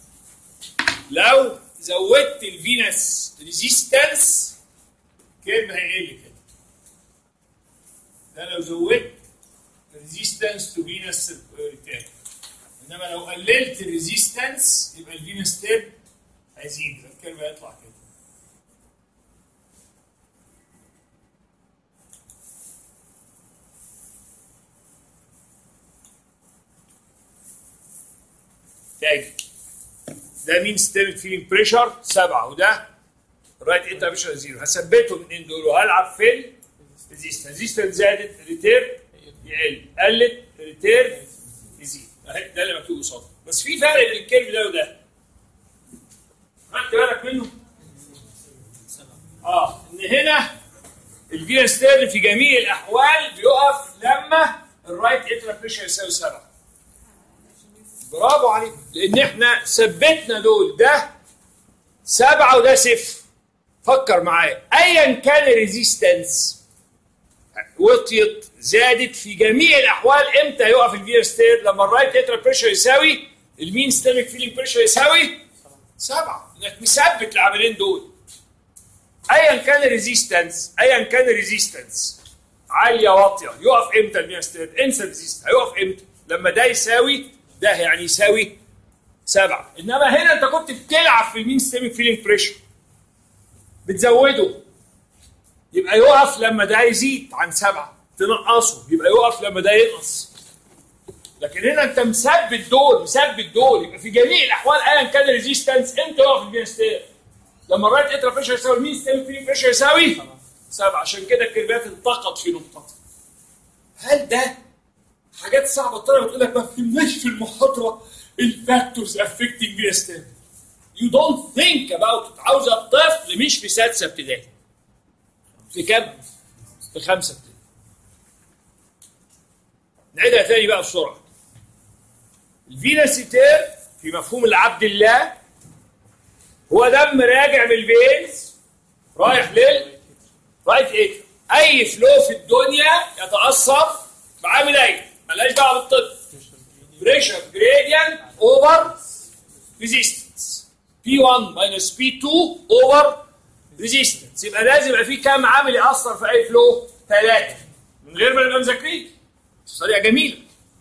A: لو زودت الفينس ريزيستنس كيرف هيقل كده. ده لو زودت ريزيستنس تو فينس ريتيرن. انما لو قللت الريزيستنس يبقى الفينس تيرب هيزيد، الكيرف هيطلع كده. تاني ده مين سيستميك فيلينج بريشر 7، وده رايت اترال بريشر 0. هثبته الاثنين دول وهلعب في الريزيستنس. الريزيستنس زادت الريتير يقل، قلت الريتير يزيد. اهي ده اللي مكتوب قصاده. بس في فرق بين الكيرف ده وده. منه؟ ان هنا الفينا ستيرن في جميع الاحوال بيقف لما الرايت اترا بريشر يساوي 7. برافو عليك، لان احنا ثبتنا دول، ده 7 وده 0. فكر معايا، ايا كان الريزيستنس وطيت زادت في جميع الاحوال، امتى يقف الفينا ستير؟ لما الرايت اترا بريشر يساوي المين ستيمك فيلينج بريشر يساوي 7. انك مثبت العاملين دول. ايا كان الريزيستنس عاليه واطيه، يقف امتى الفينا ستير؟ انسى الريزيستنس، هيقف امتى؟ لما ده يساوي ده، يعني يساوي 7. انما هنا انت كنت بتلعب في المين ستيمك فيلينج بريشر، بتزوده، يبقى يقف لما ده يزيد عن 7، تنقصه يبقى يقف لما ده ينقص. لكن هنا انت مثبت دول، يبقى في جميع الاحوال ايا كان الريزيستنس امتى يقف الفينا ستير؟ لما الرايت اترا بريشر يساوي المين ستيمك فيلينج بريشر يساوي 7. عشان كده الكيرفات التقط في نقطتها. هل ده حاجات صعبه؟ الطلبه بتقول لك ما فهمناش في المحاضره الفاكتورز افكتنج فينا ستير. يو دونت ثينك اباوت. عاوز الطفل مش في سادسه ابتدائي، في كام؟ في 5 ابتدائي. نعيدها تاني بقى بسرعه. الفينا ستير في مفهوم العبد الله هو دم راجع من الفينز رايح رايت اترا. اي فلو في الدنيا يتاثر بعاملين مالهاش دعوه بالطب. بريشر جريدينت اوفر ريزيستنس، P1 minus P2 اوفر ريزيستنس. يبقى لازم يبقى في كام عامل ياثر في اي فلو؟ 3 من غير ما نبقى مذاكرين. طريقه جميله.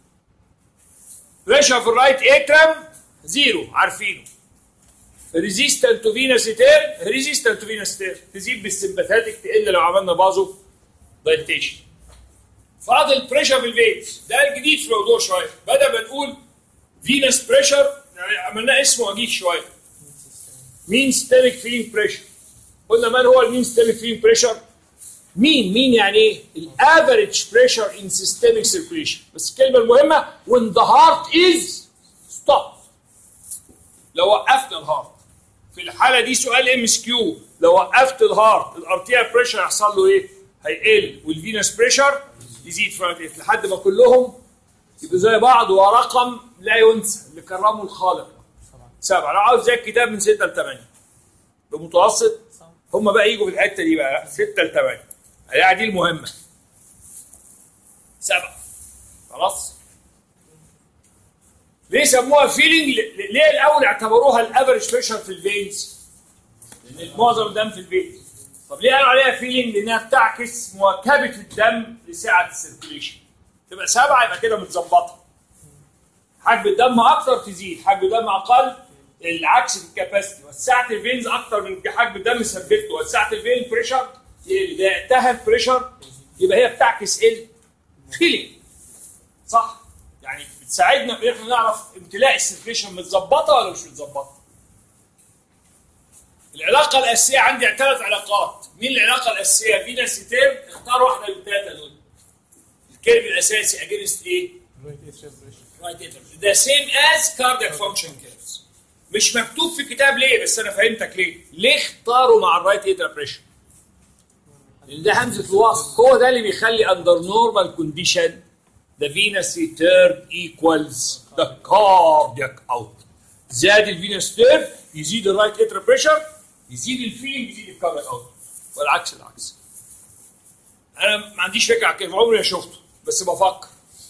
A: بريشر في الرايت اترم 0 عارفينه. ريزيستنت تو فينا ستير تزيد بالسمباثاتيك، تقل لو عملنا بازو دايليتيشن. فاضل بريشر في الفينز، ده الجديد في الموضوع شويه. بدل ما نقول فينس بريشر يعني عملناه اسمه وجيه شويه. مين ستيمك فيلينج بريشر. قلنا من هو المين ستيمك فيلينج بريشر؟ مين يعني ايه؟ الافريج بريشر ان سيستميك سيركيوليشن. بس الكلمه المهمه when the heart is stopped. لو وقفت الهارت في الحاله دي، سؤال ام اس كيو، لو وقفت الهارت الارتيال بريشر هيحصل له ايه؟ هيقل، والفينس بريشر يزيد فراتيت لحد ما كلهم يبقوا زي بعض، ورقم لا ينسى اللي كرمه الخالق 7. لو عاوز زي الكتاب من 6 ل 8 بمتوسط، هم بقى يجوا في الحته دي بقى 6 ل 8. دي المهمه 7. خلاص؟ ليه سموها فيلينج؟ ليه الاول اعتبروها الافريج بريشر في الفينز؟ لان معظم الدم في الفينز. طب ليه قالوا عليها فيلينج؟ لانها بتعكس مواكبه الدم لسعه السيركيوليشن. تبقى 7 يبقى كده متظبطه. حجم الدم اكتر تزيد، حجم الدم اقل العكس في الكاباسيتي. وسعت الفينز اكتر من حجم الدم ثبته، وسعت الفين بريشر اذا انتهى البريشر يبقى هي بتعكس الفيلينج. صح؟ يعني بتساعدنا في ان احنا نعرف امتلاء السيركيوليشن متظبطه ولا مش متظبطه. العلاقه الاساسيه عندي 3 علاقات. مين العلاقه الاساسيه؟ فينا ستير. اختار واحده من ال3 دول. الكيرف الاساسي اجينست ايه؟ رايت اترم. ده سيم از كاردياك فانكشن كيرفز. مش مكتوب في الكتاب ليه؟ بس انا فهمتك ليه. ليه اختاروا مع الرايت اترا بريشر؟ لان ده همزه الوصل، هو ده اللي بيخلي اندر نورمال كونديشن the venous return equals the cardiac output. زاد الفينس تيرن يزيد الرايت اترا بريشر، يزيد الفيلينج يزيد الكاردياك اوت، والعكس العكس. انا ما عنديش فكره على كيف، عمري ما شفته بس بفكر.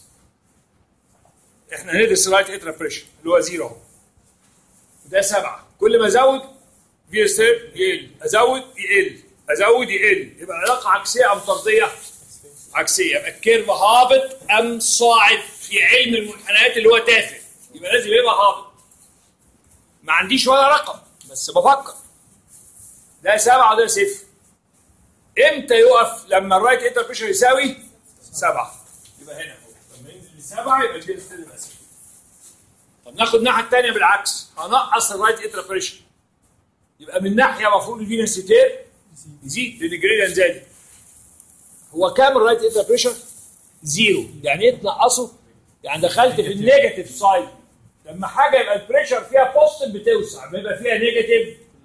A: احنا هندرس الرايت اترا بريشر اللي هو 0 اهو. ده 7، كل ما ازود فينس تيرن يقل، ازود يقل، ازود يقل، يبقى علاقه عكسيه ام طرديه؟ عكسيه. يبقى الكيرف هابط ام صاعد في علم المنحنيات اللي هو تافه، يبقى لازم يبقى هابط. ما عنديش ولا رقم بس بفكر. ده 7 وده 0. امتى يقف؟ لما الرايت اترا بريشر يساوي 7. يبقى هنا اهو لما ينزل ل 7 يبقى الفينس تيرن يبقى 0. طب ناخد الناحيه الثانيه بالعكس، هنقص الرايت اترا بريشر، يبقى من ناحيه المفروض الفينس تيرن يزيد لان الجريدينت زاد. هو كام الرايت اترا بريشر؟ 0. يعني ايه تنقصه؟ يعني دخلت في النيجاتيف سايد. لما حاجه يبقى البريشر فيها بوزيتيف بتوسع، لما يبقى فيها نيجاتيف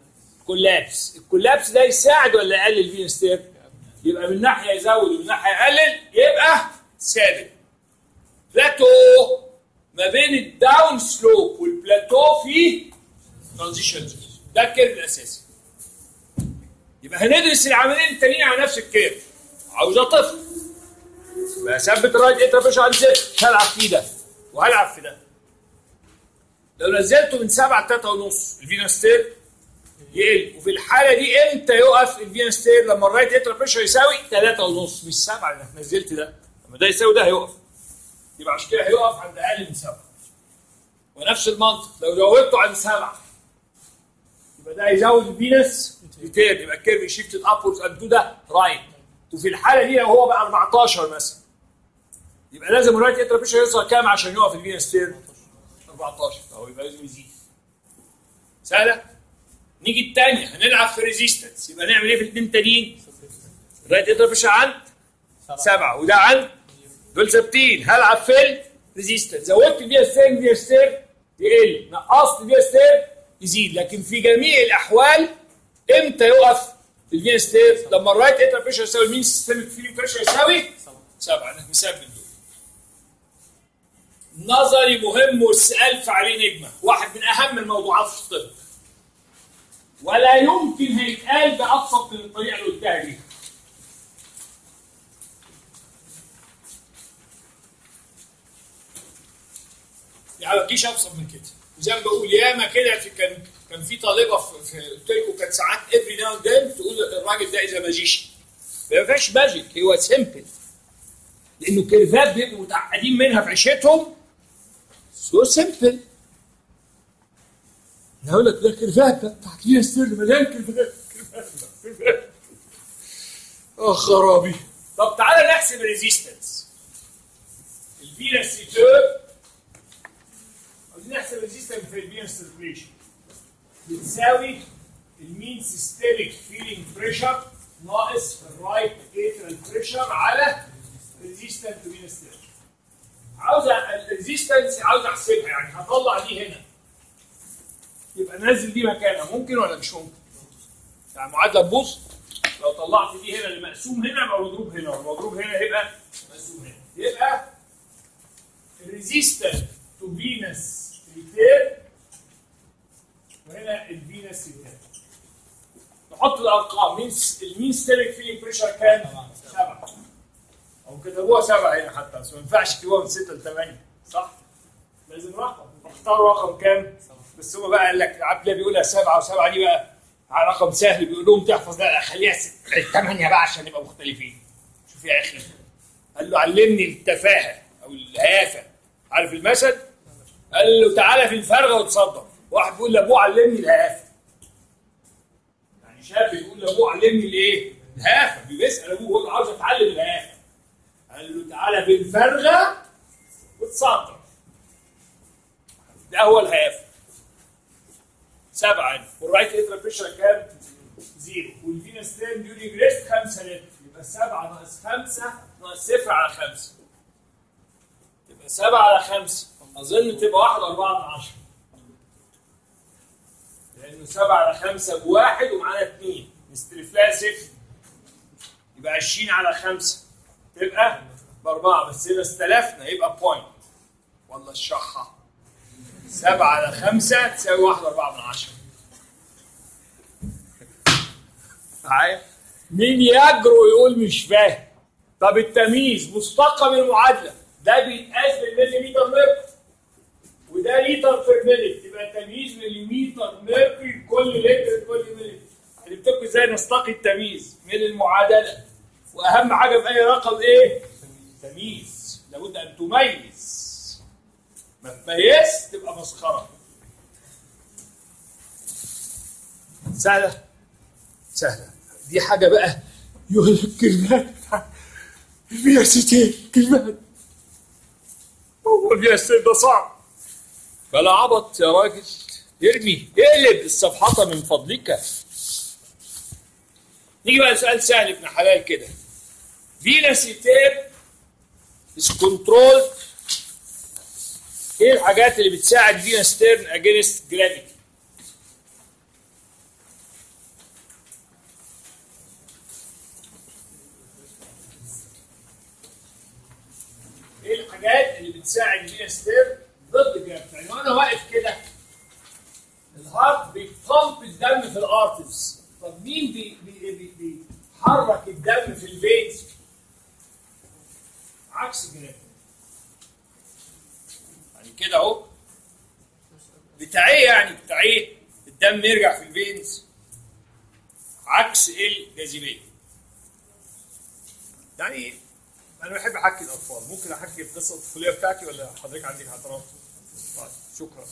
A: كولابس. الكولابس ده يساعد ولا يقلل الفين ستير؟ يبقى من ناحيه يزود ومن ناحيه يقلل، يبقى ثابت. بلاتو ما بين الداون سلوب والبلاتو في ترانزيشن زون، ده الكيرف الاساسي. يبقى هندرس العاملين التانيين على نفس الكيرف. عاوزه طفل بثبت الرايت اتر بريشر عند صفر، هلعب فيه ده وهلعب في ده. لو نزلته من 7 ل 3.5 الفينا ستير يقل، وفي الحاله دي امتى يقف الفينا ستير؟ لما الرايت اتر بريشر يساوي 3.5 مش 7 لانك نزلت ده. لما ده يساوي ده هيقف، يبقى عشان كده هيقف عند اقل من 7. ونفس المنطق لو زودته عند 7 يبقى ده هيزود الفينس ريتيرن، يبقى الكيرف شيفتد ابوردز اند تو ده رايت. وفي الحاله دي لو هو بقى 14 مثلا يبقى لازم الرايت اتر بريشر يوصل كام عشان يقف الفينس ستير؟ 14. اهو يبقى لازم يزيد. سهله؟ نيجي الثانيه هنلعب في ريزيستنس، يبقى نعمل ايه في الاثنين التانيين؟ الرايت اتر بريشر عند 7 وده عند، دول ثابتين. هلعب في الريزيستنس، زودت الفي اس ستير يقل، نقصت الفي اس ستير يزيد. لكن في جميع الاحوال امتى يقف الفي اس ستير؟ لما الرايت اتر بريشر يساوي مين سيستميك فيلينج بريشر يساوي 7. انا مثبت دول. نظري مهم والسؤال عليه نجمه، واحد من اهم الموضوعات في الطب، ولا يمكن هيتقال بابسط من الطريقه اللي قلتها دي. يعني ما تجيش ابسط من كده. وزي ما بقول ياما كده كان في طالبه في قلت لكم كانت ساعات افري ناو اند ذن تقول الراجل ده اذا ماجيشن. ما فيهاش ماجيك، هو سيمبل. لانه كيرفات بيبقوا متعقدين منها في عيشتهم. سو سيمبل. انا هقول لك ده كيرفات بتاعت فيها ستير مليان كيرفات. خرابي. طب تعالى نحسب الريزيستنس. الفينا ستير نحسب الريزيستنس في الفينا سيركيليشن بتساوي المين سيستميك فيلينج بريشر ناقص الرايت اترال بريشر على ريزيستنس فينا ستير. عاوز الريزيستنس عاوز احسبها، يعني هطلع دي هنا يبقى نازل دي مكانها، ممكن ولا مش ممكن؟ يعني معادله تبص لو طلعت دي هنا اللي مقسوم هنا يبقى مضروب هنا، والمضروب هنا يبقى مقسوم هنا، يبقى الريزيستنس تو فينس ريتير وهنا الفينس ريتير. نحط الارقام. المين ستيريك فيلينج بريشر كام؟ 7. او كتبوها 7 هنا حتى، بس ما ينفعش تكتبوها من 6 ل 8 صح؟ لازم رقم، اختاروا رقم كام؟ بس هو بقى قال لك عبد الله بيقولها 7 و7 دي بقى على رقم سهل، بيقول لهم تحفظ، لا خليها 8 بقى عشان نبقى مختلفين. شوف يا اخي، قال له علمني التفاهه او الهيافه. عارف المثل؟ قال له تعالى في الفرغه وتصدق. واحد بيقول لابوه علمني الهيافه. يعني شاب بيقول لابوه علمني الايه؟ الهيافه. بيسال ابوه بيقول له عاوز اتعلم الهيافه. قال له تعالى في الفرغه وتصدق. ده هو الهيافه. 7 والرايت اترال بريشر كام؟ 0 والفينا ستيرن ديورينج ريست 5 لتر. يبقى 7 ناقص 5 ناقص 0 على 5. يبقى 7 على 5 اظن تبقى 1.4 لانه 7 على 5 ب1 ومعانا 2 نستلف لها 0 يبقى 20 على 5 تبقى ب4، بس هنا استلفنا يبقى بوينت. والله الشحه 7 على 5 تساوي 1.4. معايا؟ مين يجرؤ يقول مش فاهم؟ طب التمييز مستقى من المعادله، ده بيتقاس بالمليمتر ميركوري وده لتر بير مينيت، يبقى التمييز مليمتر ميركوري كل لتر كل مينيت. عرفتوا ازاي نستقي التمييز من المعادله؟ واهم حاجه في اي رقم ايه؟ تمييز. لابد ان تميز. ما تميز تبقى مسخره. سهله؟ سهله. دي حاجه بقى يقول لك كلمات الفيرسيتي كلمات. هو الفيرسيتي ده صعب بلا عبط يا راجل. ارمي اقلب الصفحه من فضلك. نيجي بقى لسؤال سهل ابن حلال كده. فيناسيتير is controlled. ايه الحاجات اللي بتساعد فينا ستيرن اجينست جرافيتي؟ الحاجات اللي بتساعد فينا ستير ضد جرافيتي. يعني وانا واقف كده الهارت بيبامب الدم في الارترز. طب مين بيحرك الدم في الفينز؟ عكس الجرافيتي. يعني كده اهو بتاعيه، يعني بتاعيه الدم يرجع في الفينز عكس الجاذبيه. يعني انا بحب احكي الاطفال، ممكن احكي القصه الطفوليه بتاعتي ولا حضرتك عندك اعتراض؟ طيب شكرا.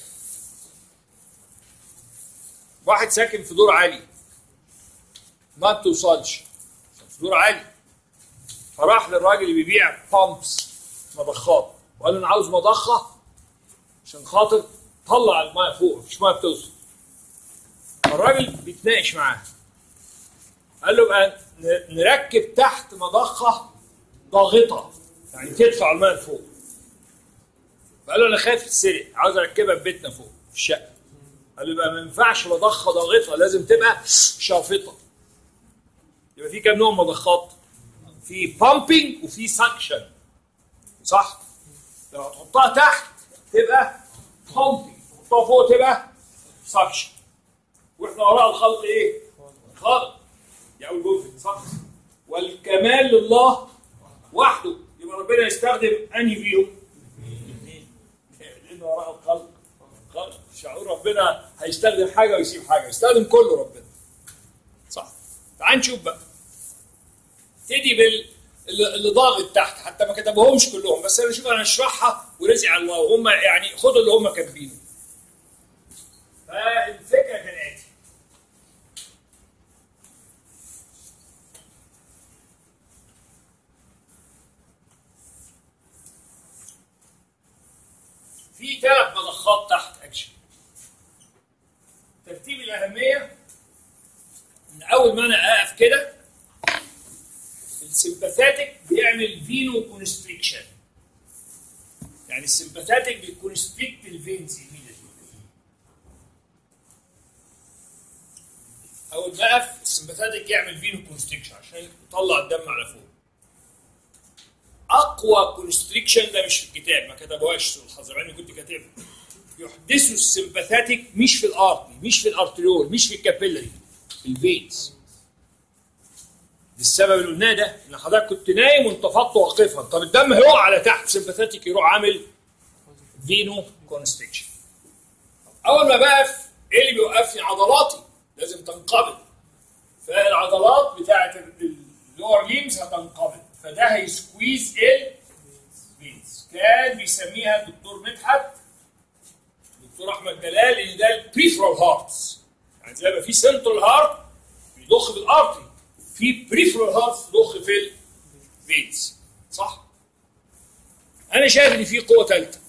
A: واحد ساكن في دور عالي ما بتوصلش، في دور عالي، فراح للراجل اللي بيبيع بامبس مضخات وقال له انا عاوز مضخه عشان خاطر طلع الماء فوق، مفيش ماء بتوصل. الراجل بيتناقش معاه قال له بقى نركب تحت مضخه ضاغطه يعني تدفع الماء لفوق. فقال له انا خايف تتسرق، عاوز اركبها في بيتنا فوق في الشقه. قال له بقى ما ينفعش مضخه ضاغطه، لازم تبقى شافطه. يبقى في كام نوع مضخات؟ في بامبنج وفي سكشن، صح؟ لو هتحطها تحت تبقى بامبنج، تحطها فوق تبقى سكشن. واحنا وراء الخلق ايه؟ خلق. دي اول جزء، صح؟ والكمال لله وحده. يبقى ربنا يستخدم انهي فيهم؟ لان وراء الخلق خلق. شعور ربنا هيستخدم حاجه ويسيب حاجه، يستخدم كله ربنا، صح؟ تعال نشوف بقى. ابتدي اللي ضاغط تحت، حتى ما كتبهمش كلهم، بس انا شوف انا اشرحها ورزق على الله، وهم يعني خدوا اللي هم كاتبينه. فالفكره كالاتي: في 3 مضخات تحت اكشن. ترتيب الاهميه ان اول ما انا اقف كده السمباثاتيك بيعمل فينو كونستريكشن. يعني السمباثاتيك بيكونستريكت الفينز immediately. اول ما اقف السمباثاتيك يعمل فينو كونستريكشن عشان يطلع الدم على فوق. اقوى كونستريكشن ده مش في الكتاب، ما كتبوهاش الحضراني كنت كاتبها. يحدثه السمباثاتيك مش في الارتري، مش في الارتريول، مش في الكابيلاري، في الفينز. للسبب اللي قلناه ده، ان حضرتك كنت نايم وانتفضت واقفا، طب الدم هيقع على تحت، سمباثاتيك يروح عامل فينو كونستريكشن. اول ما بقف ايه اللي بيوقفني؟ عضلاتي لازم تنقبض، فالعضلات بتاعت اللور ليمز هتنقبض، فده هيسكويز الفينز. كان بيسميها الدكتور مدحت، الدكتور احمد جلال، ان ده البريفرال هارتس. يعني زي ما في سنترال هارت بيضخ في الارتري، في بريفرال هارت تضخ في الفينز، صح؟ انا شايف ان في قوه ثالثه،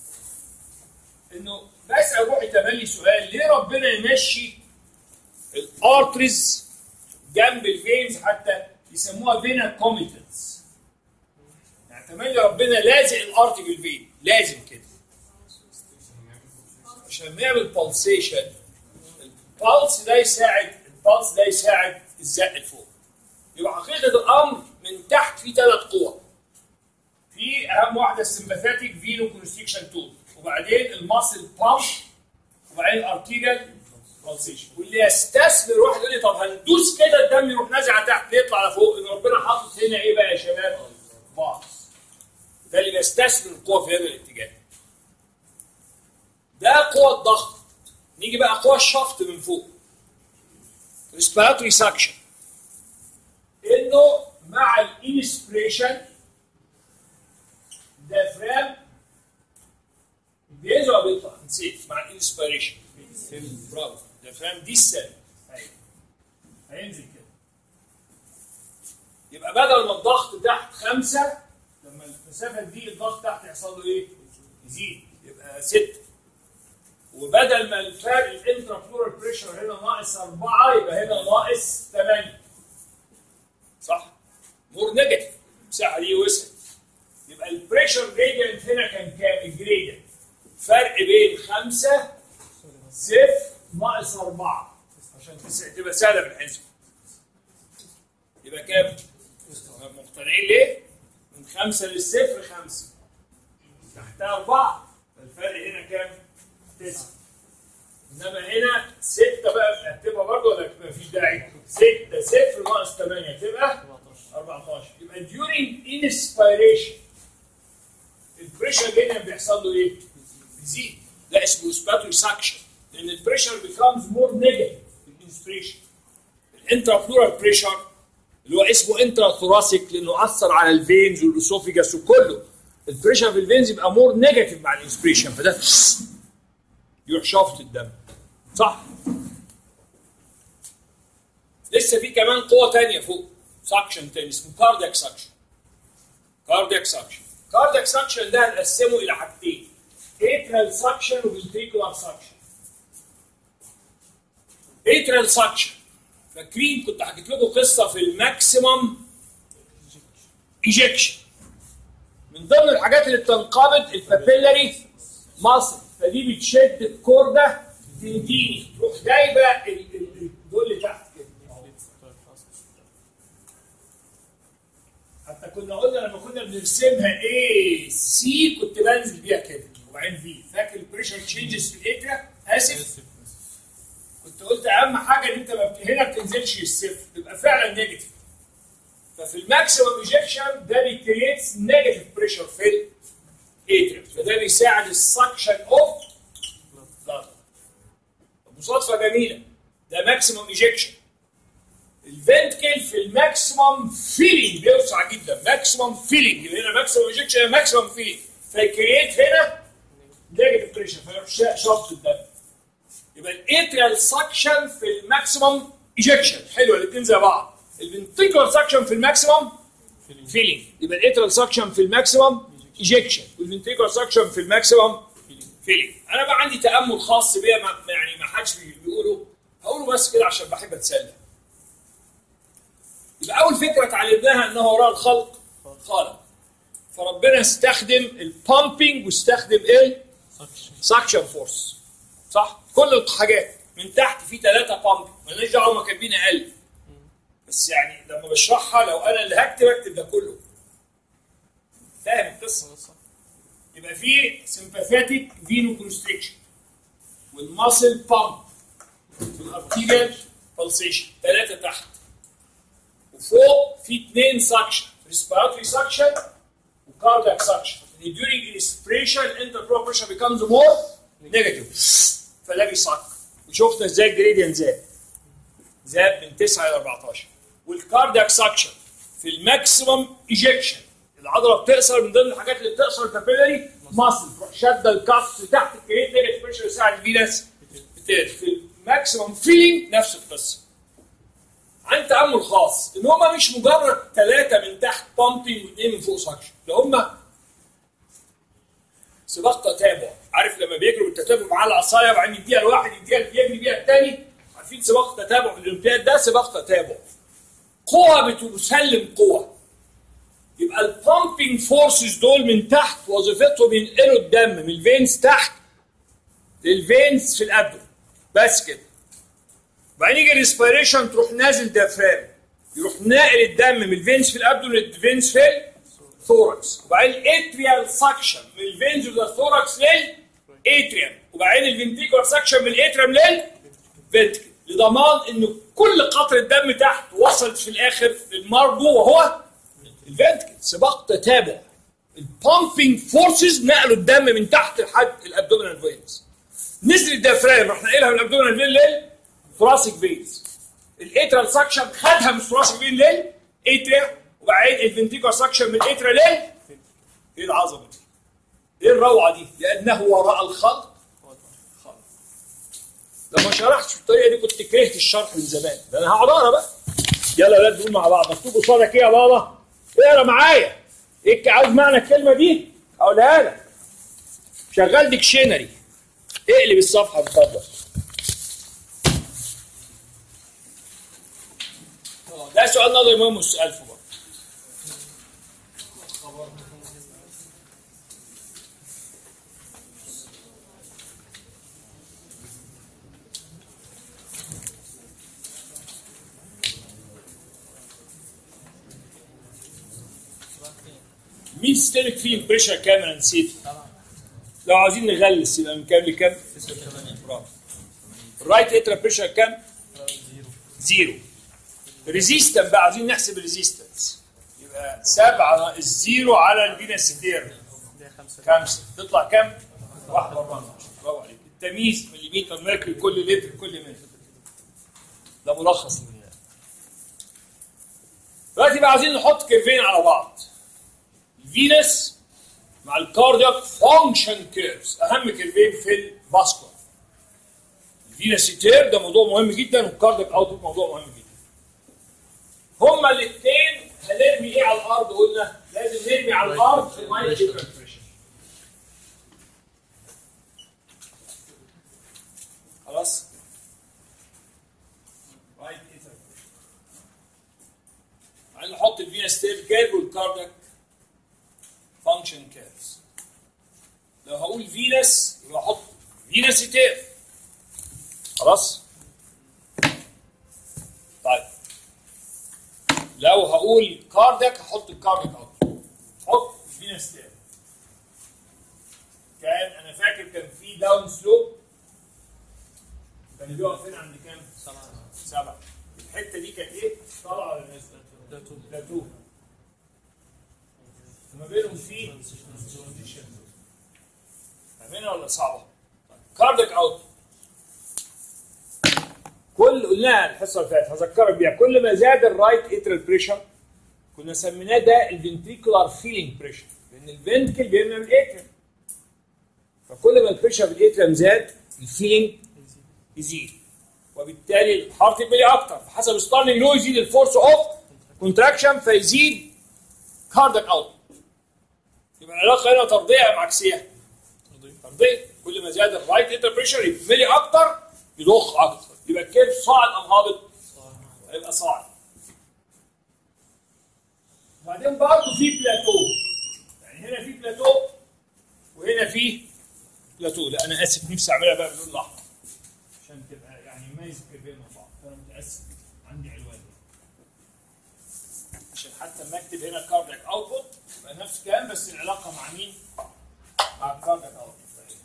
A: انه بسال روحي تملي سؤال: ليه ربنا يمشي الارتريز جنب الفينز حتى يسموها فينا كوميتنس؟ يعني تملي ربنا لازق الارتري بالفين، لازم كده عشان يعمل بالسيشن. البالس ده يساعد الزق لفوق. يبقى حقيقه الامر من تحت في 3 قوى. في اهم واحده السمباثاتيك فينو كونستريكشن تول، وبعدين الماسل بامب، وبعدين الارتيريال بالسيشن. واللي يستثمر واحد يقول لي طب هندوس كده الدم يروح نازل على تحت يطلع لفوق، ان ربنا حاطط هنا ايه بقى يا شباب؟ باص. ده اللي بيستثمر القوه في هذا الاتجاه. ده قوه الضغط. نيجي بقى قوه الشفط من فوق، ريسبيراتوري ساكشن، انه مع الانسبريشن الديافرام بينزل ولا بيطلع؟ نسيت. مع الانسبيريشن برافو، الديافرام دي السالب هينزل كده. يبقى بدل ما الضغط تحت 5، لما المسافه دي الضغط تحت يحصل له ايه؟ يزيد، يبقى 6. وبدل ما الفرق الانترا بلورال بريشر هنا ناقص 4، يبقى هنا ناقص 8، صح؟ مور نيجاتيف، المساحه دي وسعت. يبقى البريشر جريدينت هنا كان كام؟ الجريدينت فرق بين 5 0 ناقص 4 عشان تبقى سهله بالحسب. يبقى كام؟ مقتنعين ليه؟ من 5 للصفر 5، تحتها 4 الفرق هنا كام؟ 9. انما هنا 6 بقى هتبقى برضه ولا مفيش داعي؟ 6 0 ناقص 8 تبقى 14. يبقى during inspiration البريشر هنا بيحصل له ايه؟ بيزيد. ده اسمه اسباتوري ساكشن لان البريشر becomes more negative في الانسبريشن. الانترافلورال بريشر اللي هو اسمه انترا ثوراسيك لانه اثر على الفينز والاسوفيجاس وكله. البريشر في الفينز يبقى مور نيجاتيف مع الانسبريشن فده يروح شافط الدم. صح؟ لسه في كمان قوه ثانيه فوق ساكشن ثاني اسمه كاردياك ساكشن. كاردياك ساكشن. كاردياك ساكشن ده هنقسمه الى حاجتين اترال ساكشن وفنتريكولار ساكشن. اترال ساكشن فاكرين كنت حكيت لكم قصه في الماكسيمم ايجكشن. من ضمن الحاجات اللي بتنقبض البابيلاري ماسل فدي بتشد الكورده تنتيني تروح جايبه دول اللي تحت كده. حتى كنا قلنا لما كنا بنرسمها اي سي كنت بنزل بيها كده وبعدين في فاكر البريشر تشينجز في الاترا اسف كنت قلت اهم حاجه ان انت هنا ما بتنزلش الصفر تبقى فعلا نيجاتيف. ففي الماكسيمم ايجكشن ده بيكريتس نيجاتيف بريشر في الاتريم فده بيساعد السكشن اوف بلاد. مصادفه جميله ده ماكسيمم ايجكشن. الفنتكل في الماكسيمم فيلينج بيوسع جدا ماكسيمم فيلينج هنا ماكسيمم ايجكشن ماكسيمم فيلينج فيكريت هنا نيجاتيف بريشر فيروح شفط الدم. يبقى الاتريال سكشن في الماكسيمم ايجكشن حلوه الاثنين زي بعض. الفنتريكولار سكشن في الماكسيمم فيلينج يبقى الاتريال سكشن في الماكسيمم ايجكشن والفنتريكولار سكشن في الماكسيمم فيلينج. انا بقى عندي تامل خاص بيا يعني ما حدش بيقوله هقوله بس كده عشان بحب اتسلى. يبقى اول فكره اتعلمناها انه وراء الخلق خالق. فربنا استخدم البامبنج واستخدم ايه؟ سكشن فورس. صح؟ كل الحاجات من تحت في 3 بامب مالناش دعوه هم كاتبين اقل. بس يعني لما بشرحها لو انا اللي اكتب ده كله. فاهم القصه؟ يبقى في سمباثيتك فينو كونستريكشن والماسل بامب والارتيريال بالسيشن 3 تحت. وفوق في 2 سكشن ريسبيراتوري سكشن وكاردياك سكشن. during inspiration interflow pressure becomes more negative فده بيصك. وشفنا ازاي الجريدينت زاد من 9 الى 14. والكاردياك سكشن في الماكسيمم ايجكشن العضله بتقصر من ضمن الحاجات اللي بتقصر الكابيلاري ماسل تروح شاده الكف تحت الكريت نيجاتيف بريشر يساعد الفينس في الماكسيمم فيلينج نفس القصه. عن تامل خاص ان هم مش مجرد 3 من تحت بامبنج و2 من فوق سكشن ده هم سباق تتابع. عارف لما بيجروا بالتتابع معاه العصايه وبعدين يديها لواحد يجري بيها الثاني. عارفين سباق تتابع في الاولمبياد ده سباق تتابع. قوه بتسلم قوه. يبقى البامبنج فورسز دول من تحت وظيفتهم ينقلوا الدم من الفينز تحت للفينز في الابدن بس كده. وبعدين يجي الريسبيريشن تروح نازل ديافرام يروح ناقل الدم من الفينز في الابدن للفينز في الثوركس. وبعدين الاتريال سكشن من الفينز للثوركس للاتريم. وبعدين الفنتيكولار سكشن من الاتريم للفنتكل لضمان ان كل قطره دم تحت وصلت في الاخر للمرجو وهو الفنتكل. سباق تتابع. البامبنج فورسز نقلوا الدم من تحت لحد الابدومينال فينز. نزل الديافرام راح نقلها من الابدومينال فين للثوراسيك فينز. الاتريال سكشن خدها من الثوراسيك فين للاتريا. وبعدين الفنتيكولار سكشن من الاتريا ايه العظمه دي؟ ايه الروعه دي؟ لانه وراء الخلق خلق. لما شرحتش بالطريقه دي كنت كرهت الشرح من زمان. ده انا هقعد اقرا بقى. يلا يا ولاد نقول مع بعض. مكتوب قصادك ايه يا بابا؟ اقرا معايا. ايه عاوز معنى الكلمه دي؟ هقولها لك. شغال ديكشنري. اقلب الصفحه اتفضل. ده سؤال نظري مهم السؤال فوق. مين سيستمك فيه بريشر كام انا نسيت؟ لو عايزين نغلس يبقى من كام لكام؟
B: 8.
A: برافو. الرايت اترال بريشر كام؟ 0. ريزيستنس بقى عايزين نحسب الريزيستنس، يبقى 7 الزيرو على الفينس تير 5 تطلع كام؟ 1.4. برافو عليك. التمييز مليمتر ميركوري كل لتر كل متر. ده ملخص للناس. دلوقتي بقى عايزين نحط كيرفين على بعض. الفينس مع الكاردياك فانكشن كيرفز، اهم كيرفين في الفاسكولار. الفينس تير ده موضوع مهم جدا، والكاردياك اوتبوت موضوع مهم جدا. هما الاثنين هنرمي ايه على الارض؟ قلنا لازم نرمي على الارض المايند بريشر. خلاص؟ رايت اتر. عايزين نحط الفينس تير كيرف والكاردياك فانكشن كيرفز. لو هقول فينس يبقى احط فينس تير. خلاص؟ طيب لو هقول كاردياك هحط الكاردياك اوت. حط فينس تير. كان انا فاكر كان في داون سلوب كان بيقف فين عند كام؟ 7. الحته دي كانت ايه؟ طالعه ولا نازله؟ بلاتو. ما بينهم في ترانزيشن. فاهمينها ولا صعبه؟ كاردياك اوت. قلناها الحصه اللي فاتت هذكرك بيها، كل ما زاد الرايت اترال بريشر كنا سميناه ده الفنتريكولار فيلينج بريشر، لان الفنتكل بيمنع من الاتريم. فكل ما البريشر في الاتريم زاد الفيلينج يزيد، وبالتالي الهارت يبقى اكتر، فحسب ستارلينج لو يزيد الفورس اوف كونتراكشن فيزيد كاردياك اوت. يبقى العلاقه هنا طرديه ام عكسيه؟ طرديه. كل ما زاد الرايت اترال بريشر يملي اكتر يضخ اكتر، يبقى الكيرف صاعد ام هابط؟ هيبقى صاعد. وبعدين برضه في بلاتو، يعني هنا في بلاتو وهنا في بلاتو. لا انا اسف، نفسي اعملها بقى باللون الاحمر عشان تبقى يعني يميز الكيرفين مع بعض. انا متاسف عندي علوان عشان حتى لما اكتب هنا كاردياك اوتبوت يبقى نفس الكلام، بس العلاقه مع مين؟ مع الكاردياك اوتبوت.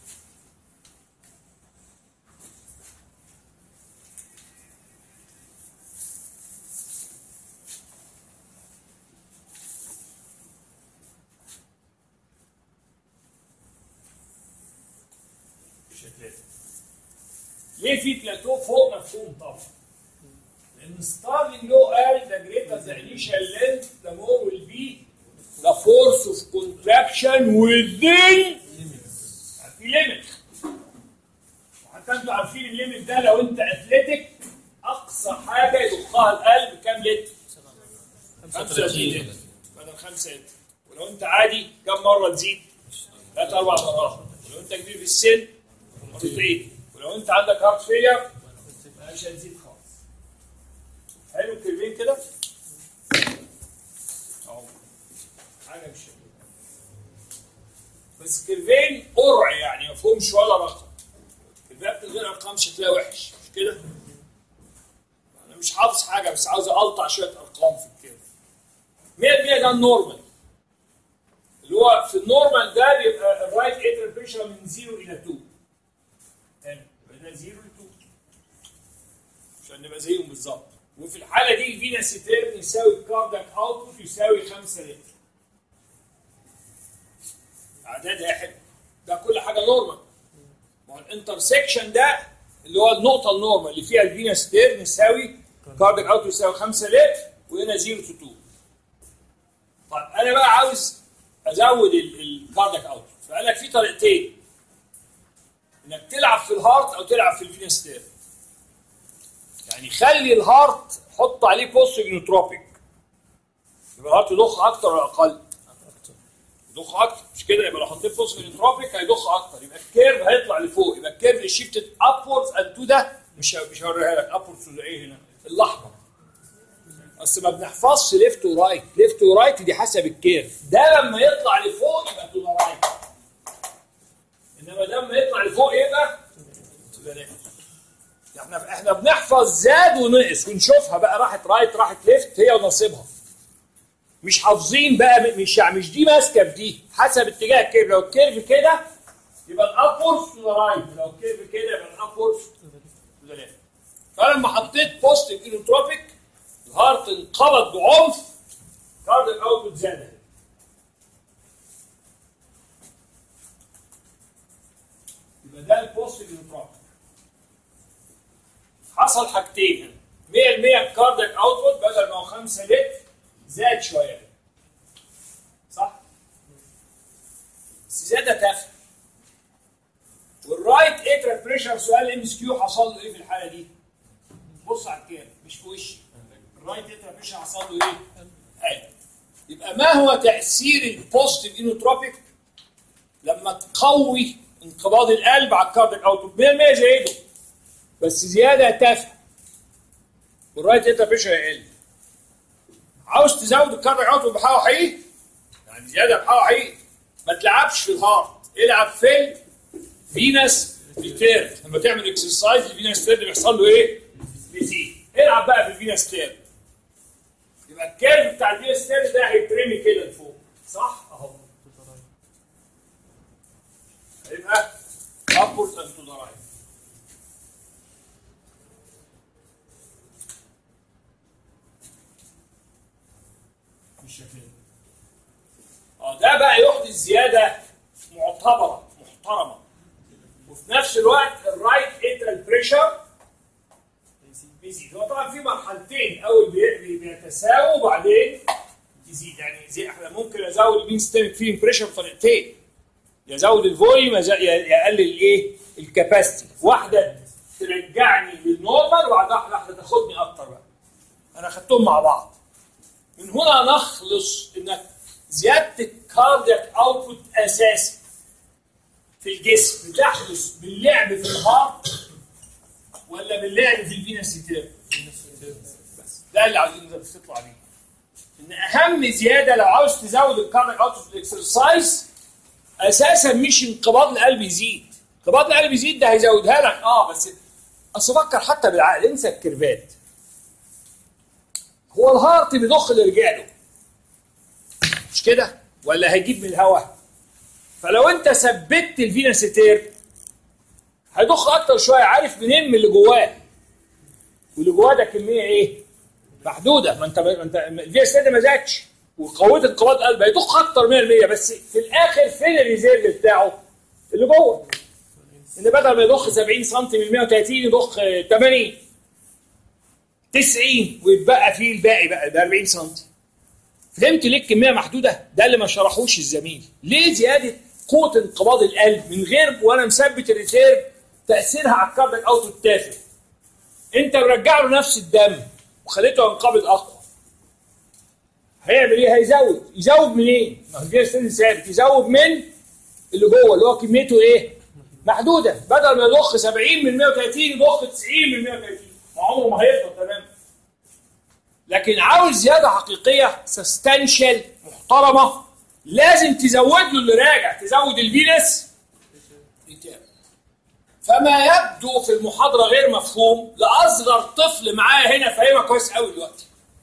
A: ليه في بلاتو فوق مفهوم طبعا؟ لان ستارلينج لو قال the greater the initial length the more will be the force of contraction within في ليميت. وحتى انتوا عارفين الليميت ده لو انت اثليتيك اقصى حاجه يضخها القلب كام لتر؟ 35 لتر بدل 5 لتر. ولو انت عادي كم مره تزيد؟ 3 4 مرات. ولو انت كبير في السن مرتين. ولو انت عندك هارت فيلير مش هتزيد خالص. حلو الكيرفين كده؟ اهو حاجه بالشكل ده. بس كيرفين قرع يعني ما فيهمش ولا رقم. الباب من غير ارقام شكلها وحش مش كده؟ انا مش حافظ حاجه بس عاوز اقطع شويه ارقام في الكيرف. 100% ده النورمال. اللي هو في النورمال ده بيبقى الرايت اترال بريشر من 0 الى 2. ده 0 ل 2 عشان نبقى زيهم بالظبط. وفي الحاله دي الفينس تيرن يساوي الكاردياك اوتبوت يساوي 5 لتر. اعدادها حلو. ده كل حاجه نورمال. ما هو الانترسكشن ده اللي هو النقطه النورمال اللي فيها الفينس تيرن يساوي كاردياك اوتبوت يساوي 5 لتر وهنا 0 to 2. طيب انا بقى عاوز ازود الكاردياك اوتبوت، فقال لك في طريقتين. انك تلعب في الهارت او تلعب في الفينس تيرن. يعني خلي الهارت حط عليه بوست نيوتروبيك. يبقى الهارت يضخ اكتر ولا اقل؟ يضخ اكتر مش كده؟ يبقى لو حطيت بوست نيوتروبيك هيضخ اكتر، يبقى الكيرف هيطلع لفوق، يبقى الكيرف اللي شيفتد ابوردز اند تو ده مش هوريها لك. ابوردز تو ايه هنا؟ الاحمر. بس ما بنحفظش ليفت ورايت، ليفت ورايت دي حسب الكيرف. ده لما يطلع لفوق يبقى تو ذا رايت. انما ده لما يطلع لفوق يبقى احنا بنحفظ زاد ونقص ونشوفها بقى راحت رايت راحت ليفت هي ونصيبها. مش حافظين بقى مش دي ماسكه في دي حسب اتجاه الكيرف. لو الكيرف كده يبقى الابورس تو ذا رايت، لو كده يبقى الابورس تو ذا ليفت. فلما حطيت بوزيتيف انوتروبيك الهارت انقبض بعنف، كاردياك اوتبوت زاد. يبقى ده البوزيتيف انوتروبيك. حصل حاجتين هنا، 100% الكاردياك اوتبوت بدل ما هو 5 لتر زاد شويه، صح؟ بس زياده تافهه. والرايت اترال بريشر سؤال ام اس كيو حصل له ايه في الحاله دي؟ بص على الكام مش في وشي. الرايت اترال بريشر حصل له ايه؟ ايوه. يبقى ما هو تاثير البوزيتيف انوتروبيك لما تقوي انقباض القلب على الكاردياك اوتبوت؟ 100% زياده، بس زياده تافهه. والرايت اترال بريشر يقل. عاوز تزود الكاردياك اوتبوت بحاجه حقيقي؟ يعني زياده بحاجه حقيقي. ما تلعبش في الهارت، العب في الفينس ريتيرن. لما تعمل اكسرسايز الفينس ريتيرن بيحصل له ايه؟ بيزيد. العب بقى في الفينس ريتيرن. يبقى الكيرف بتاع الفينس ريتيرن ده هيترمي كده لفوق، صح؟ اهو. هيبقى upward and to the right. بالشكل ده. ده بقى يحدث زياده معتبره محترمه. وفي نفس الوقت الرايت اترال بريشر بيزيد. هو طبعا في مرحلتين، اول بيتساووا وبعدين يزيد. يعني زي احنا ممكن ازود المين ستيمك فيه بريشر بطريقتين، يزود الفوليوم يقلل الايه؟ الكاباسيتي. واحده ترجعني للنورمال واحده تاخدني اكتر بقى. انا خدتهم مع بعض. من هنا نخلص ان زياده الكاردياك اوتبوت اساسي في الجسم بتحدث باللعب في الهارت ولا باللعب في الفينس ريتيرن؟ بس ده اللي عاوزين تطلع بيه. ان اهم زياده لو عاوز تزود الكاردياك اوتبوت في الاكسرسايز اساسا مش انقباض القلب يزيد. انقباض القلب يزيد ده هيزودها لك بس اصل فكر حتى بالعقل، انسى الكيرفات. هو الهارت بيضخ لرجاله مش كده؟ ولا هيجيب من الهواء؟ فلو انت ثبت الفينس ريتيرن هيضخ اكتر شويه. عارف منين؟ من اللي جواه. واللي جواه ده كميه ايه؟ محدوده. ما انت الفينس ريتيرن ما زادش وقويت انقباض القلب هيضخ اكتر 100%، بس في الاخر فين الريزيرف بتاعه؟ اللي جوه. ان بدل ما يضخ 70 سم من 130 يضخ 80 90 ويتبقى فيه الباقي بقى ب 40 سم. فهمت ليه الكميه محدوده؟ ده اللي ما شرحوش الزميل. ليه زياده قوه انقباض القلب من غير وانا مثبت الريزيرف تاثيرها على الكاردياك اوتبوت تافه؟ انت مرجع له نفس الدم وخليته ينقبض اقوى. هيعمل ايه؟ يزود منين؟ ما هو الجسم ثابت. يزود من اللي جوه اللي هو كميته ايه؟ محدوده. بدل ما يضخ 70 من 130 يضخ 90 من 130. عمره ما هيقدر تماما. لكن عاوز زياده حقيقيه سستانشال محترمه لازم تزود له اللي راجع، تزود الفينس ريتيرن. فما يبدو في المحاضره غير مفهوم لاصغر طفل معايا هنا فاهمها كويس قوي دلوقتي.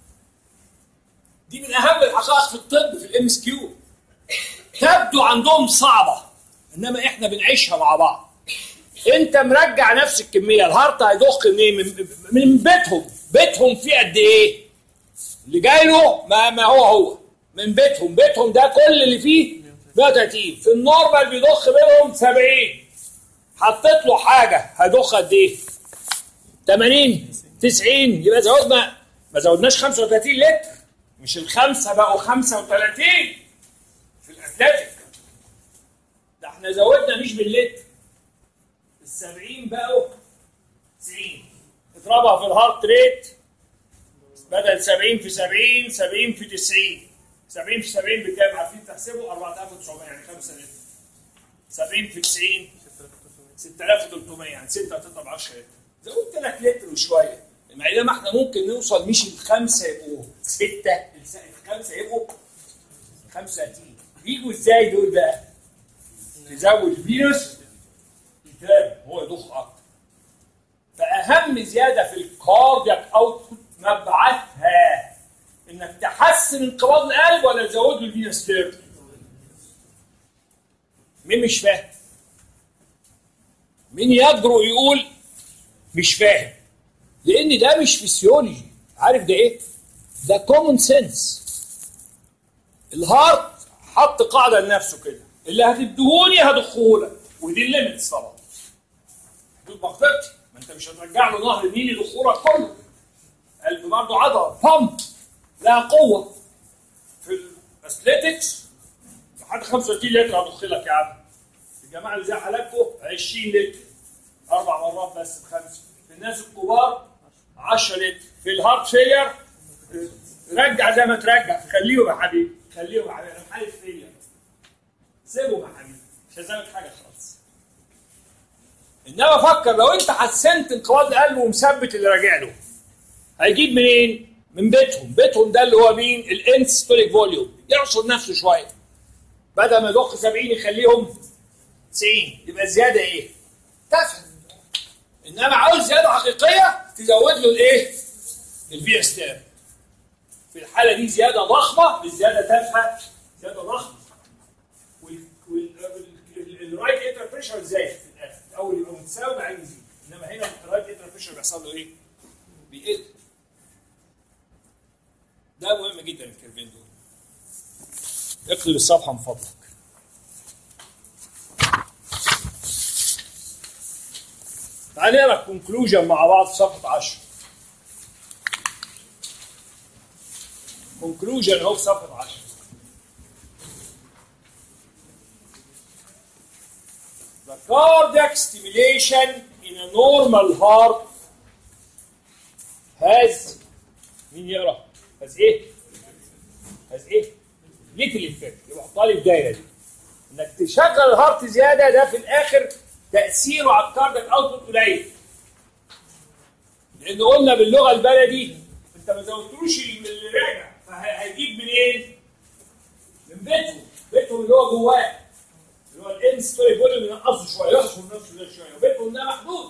A: دي من اهم الحقائق في الطب في الام اس كيو. تبدو عندهم صعبه انما احنا بنعيشها مع بعض. انت مرجع نفس الكميه، الهارت هيضخ منين؟ من بيتهم فيه قد ايه؟ اللي جاي له ما هو من بيتهم ده كل اللي فيه 130. في النورمال بيضخ منهم 70. حطيت له حاجه هيضخ قد ايه؟ 80 90. يبقى زودنا، ما زودناش 35 لتر، مش الخمسه بقوا 35 في الاتلتيك. ده احنا زودنا مش باللتر، ال70 بقوا 90. اضربها في الهارت ريت، بدل 70 في 70 70 في 90. 70 في 70 بكام؟ عارفين تحسبوا؟ 4900 يعني 5 لتر. 70 في 90 6300 يعني 6 تضرب 10 لتر. زود 3 لتر وشويه. ما احنا ممكن نوصل مش الخمسه يبقوا 6، الخمسه يبقوا 35. يجوا ازاي دول بقى؟ تزود فينوس يتابع هو يضخ اكتر. فاهم زياده في الكاردياك اوتبوت مبعثها انك تحسن انقباض القلب ولا تزود له الفينوس تيرن؟ مين مش فاهم؟ مين يجرؤ يقول مش فاهم؟ لان ده مش فيسيولوجي. عارف ده ايه؟ ده كومون سنس. الهارت حط قاعده لنفسه كده، اللي هتديهوني هدخهولك، ودي الليميتس طبعا. حدود مقدرتي، ما انت مش هترجع له نهر النيل يدخلك كله. قلب برضه عضله بامب لها قوه. في الاثليتكس لحد 35 لتر هدخلك يا عم. الجماعه اللي زي حالاتكم 20 لتر 4 مرات بس بخمسه. في الناس الكبار 10 لتر. في الهارت فيلير رجع زي ما ترجع، خليهم يا حبيبي، خليهم يا حبيبي، انا محالف فيا. سيبهم يا حبيبي، مش هزعلك حاجه خالص. انما فكر لو انت حسنت انقباض القلب ومثبت اللي راجع له، هيجيب منين؟ من بيتهم. بيتهم ده اللي هو مين؟ الانس ستوليك فوليوم. يعصر نفسه شويه، بدل ما يضخ 70 يخليهم 90، يبقى الزياده ايه؟ تافهه. انما عاوز زياده حقيقيه تزود له الايه؟ الفي ستاب. في الحاله دي زياده ضخمه مش زياده تافهه، زياده ضخمه. والرايت اتر بريشر زايد في الاخر، الاول يبقى متساوي بعدين يزيد. انما هنا الرايت اتر بريشر بيحصل له ايه؟ بيقل. ده مهم جدا الكيرفين دول. اقلب الصفحه من فضلك. تعال نقرا الكونكلوجن مع بعض في صفحه 10. كونكلوجن اهو في صفحه 10. The cardiac stimulation in a normal heart has مين يقرا؟ has ايه؟ has ايه؟ little effect. يبقى حطها لي الدايره دي. انك تشغل الهارت زياده ده في الاخر تاثيره على الكاردياك اوتبوت قليل. لان قلنا باللغه البلدي انت ما زودتلوش اللي راجع، فهيجيب منين؟ من بيتهم. بيتهم اللي هو جواه، اللي هو الانس ستوري فوليوم ينقصه شويه، يحصل نفسه ده شويه، وبيتهم ده محدود.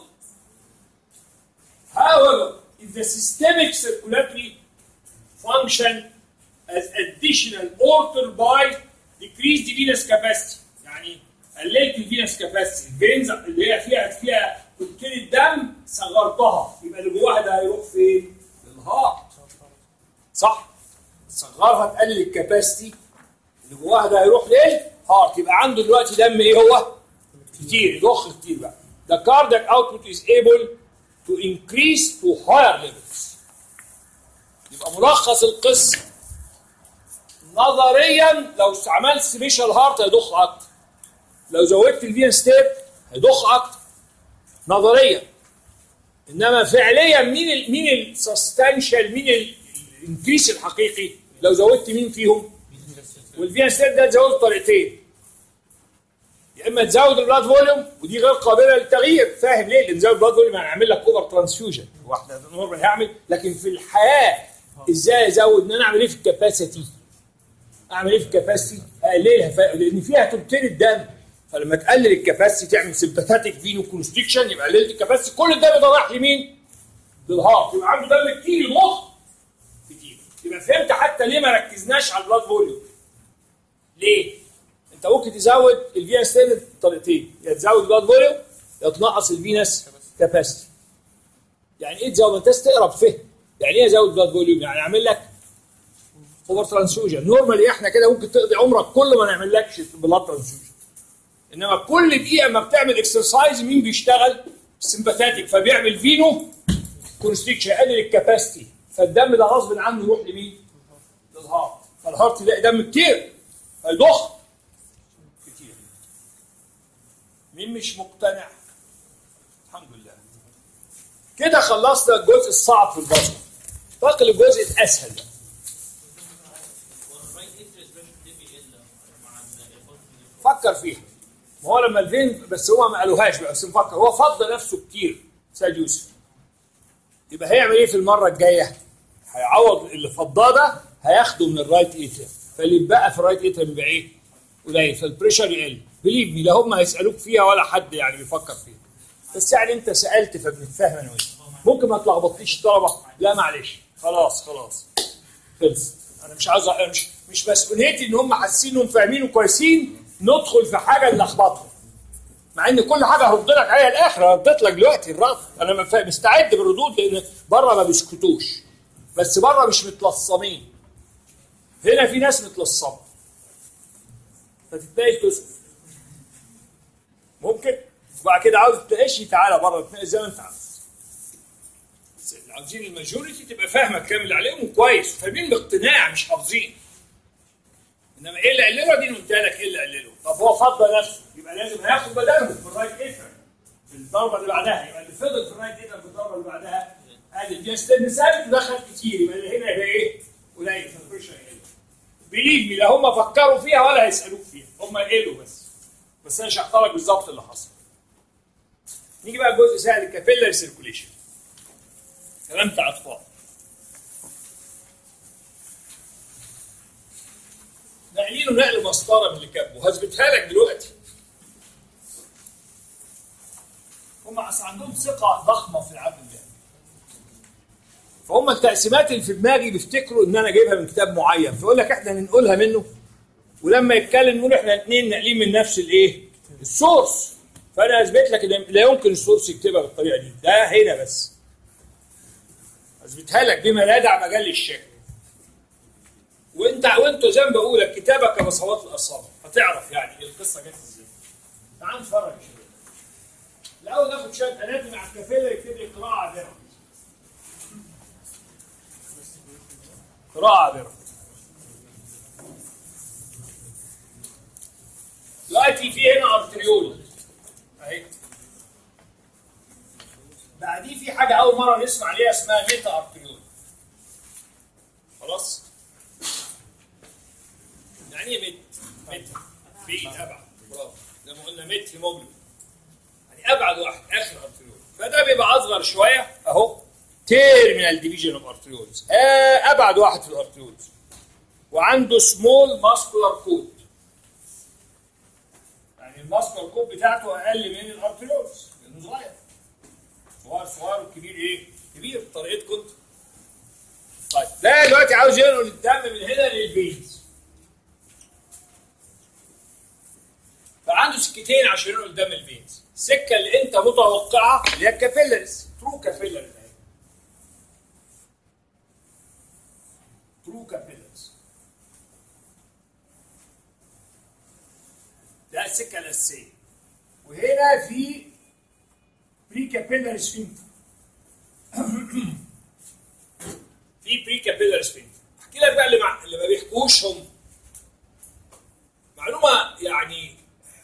A: However, if the systemic circulatory function as additional altered by decreased venous capacity، يعني قللت الفينس كاباسيتي، الفينز اللي هي فيها كتله الدم صغرتها، يبقى اللي جواها ده هيروح فين؟ للهارت. صح؟ صغرها تقلل الكاباسيتي، اللي جواها ده هيروح للهارت، يبقى عنده دلوقتي دم ايه هو؟ كتير، يضخ كتير بقى. The cardiac output is able to increase to higher levels. يبقى ملخص القصه نظريا لو استعملت سبيشال هارت هيضخ اكتر. لو زودت الفين ستيب هيضخ اكتر نظريا. انما فعليا مين السستانشال، مين الانكريس الحقيقي؟ لو زودت مين فيهم؟ والفين ستيب ده تزود طريقتين. يا اما تزود البلاد فوليوم، ودي غير قابله للتغيير. فاهم ليه؟ لان نزود البلاد فوليوم هنعمل لك اوفر ترانسفيوجن، واحده نورمال هيعمل. لكن في الحياه ازاي ازود؟ ان انا اعمل ايه في الكاباسيتي؟ اعمل ايه في الكاباسيتي؟ اقللها، لان فيها تلتين الدم. فلما تقلل الكاباسيتي تعمل سمباثيك فينو كونستريكشن، يبقى قللت الكاباسيتي، كل الدم ده رايح لمين؟ للهارت، يبقى عنده دم كتير يضخ كتير. يبقى فهمت حتى ليه ما ركزناش على البلاد فوليوم. ليه؟ انت ممكن تزود الفينس ستيب بطريقتين، يا تزود البلاد فوليوم يا تنقص الفينس كاباسيتي. يعني ايه تزود؟ انت تقرا بفهم. يعني ايه ازود البلاد فوليوم؟ يعني اعمل لك اوفر ترانسفيوجن. نورمالي احنا كده ممكن تقضي عمرك كله ما نعملكش بلاد ترانسفيوجن. انما كل دقيقه ما بتعمل اكسرسايز مين بيشتغل؟ السمباثيك، فبيعمل فينو كونستريكشن، يقلل الكاباسيتي، فالدم ده غصب عنه يروح لمين؟ للهارت. فالهارت يلاقي دم كتير هيضخ كتير. مين مش مقتنع؟ الحمد لله. كده خلصنا الجزء الصعب في البطن. باقي الجزء الاسهل ده. فكر فيها. ما هو لما الفين بس هو ما قالوهاش بقى، بس نفكر. هو فضل نفسه كتير سيد يوسف، يبقى هيعمل ايه في المره الجايه؟ هيعوض اللي فضاه ده، هياخده من الرايت ايتر، فاللي يبقى في الرايت ايتر يبقى ايه؟ قليل، فالبريشر يقل. بليف مي، لا هم هيسالوك فيها ولا حد يعني بيفكر فيها، بس يعني انت سالت فبنتفاهم انا وانت. ممكن ما تلخبطنيش الطلبه، لا معلش، خلاص خلص. انا مش عاوز، مش مسؤوليتي ان هم حاسين انهم فاهمين وكويسين ندخل في حاجه نلخبطهم. مع ان كل حاجه هرد لك عليها الاخر، رديت لك دلوقتي الرد، انا مستعد بالردود لان بره ما بيسكتوش، بس بره مش متلصمين. هنا في ناس متلصمه فتتلاقي تسكت ممكن، وبعد كده عاوز تناقشني تعالى بره تناقش زي ما انت عاوز. بس اللي عاوزين الماجوريتي تبقى فاهمه الكلام اللي عليهم كويس وفاهمين باقتناع مش حافظين. انما ايه اللي قلله دي قلت لك ايه اللي قلله. طب هو فضل نفسه يبقى لازم هياخد بداله في الرايت ايفر في الضربه اللي بعدها، يبقى اللي فضل في الرايت ايفر في الضربه اللي بعدها ادي الجاستن ثابت ودخل كتير، يبقى اللي هنا يبقى ايه؟ قليل في البريشر قليل. بليف مي لا هم فكروا فيها ولا هيسالوك فيها، هم قالوا بس انا شرحت لك بالظبط اللي حصل. نيجي بقى الجزء سهل، الكابيلاري سيركوليشن. كلام بتاع اطفال. ناقلينه نقل مسطره من اللي كاتبه، هثبتها لك دلوقتي. هم اصلا عندهم ثقه ضخمه في العقل ده. فهم التقسيمات اللي في دماغي بيفتكروا ان انا جايبها من كتاب معين، فيقول لك احنا ننقلها منه، ولما يتكلم نقول احنا الاثنين ناقلين من نفس الايه؟ السورس. فانا اثبت لك ان لا يمكن السورس يكتبها بالطريقه دي، ده هنا بس. اثبتها لك بما لا يدع مجال للشك. وانتوا زي ما بقول لك كتابك كبصمات الاصابع، هتعرف يعني القصه جت ازاي. تعال نتفرج يا شباب. الاول ناخد شويه اناتومي على الكابيلاري، يكتب لي قراءه عابره. قراءه عابره. دلوقتي في هنا ارتريول اهي. بعديه في حاجه اول مره نسمع عليها اسمها ميتا ارتريول. خلاص؟ يعني ايه ميت؟ بعيد ابعد، برافو. زي ما قلنا ميت هيموجلوبين. يعني ابعد واحد اخر ارتريول، فده بيبقى اصغر شويه اهو. تيرمينال ديفيجن اوف ارتريولز، ابعد واحد في الارتريولز. وعنده سمول ماسكولار كود. يعني الماسكولار كود بتاعته اقل من الارتريولز لانه صغير. صغير والكبير ايه؟ كبير بطريقتكم انتوا. طيب ده دلوقتي عاوز ينقل الدم من هنا للفينز. فعنده سكتين عشان ينقل الدم للفينز. السكه اللي انت متوقعها اللي هي الكابيلاريز، ترو كابيلاريز. ترو كابيلاريز. ده السكه الاساسيه. وهنا في بري كابيلاري سفنكتر. في بري كابيلاري سفنكتر. احكي لك بقى اللي ما بيحكوش هم. معلومه يعني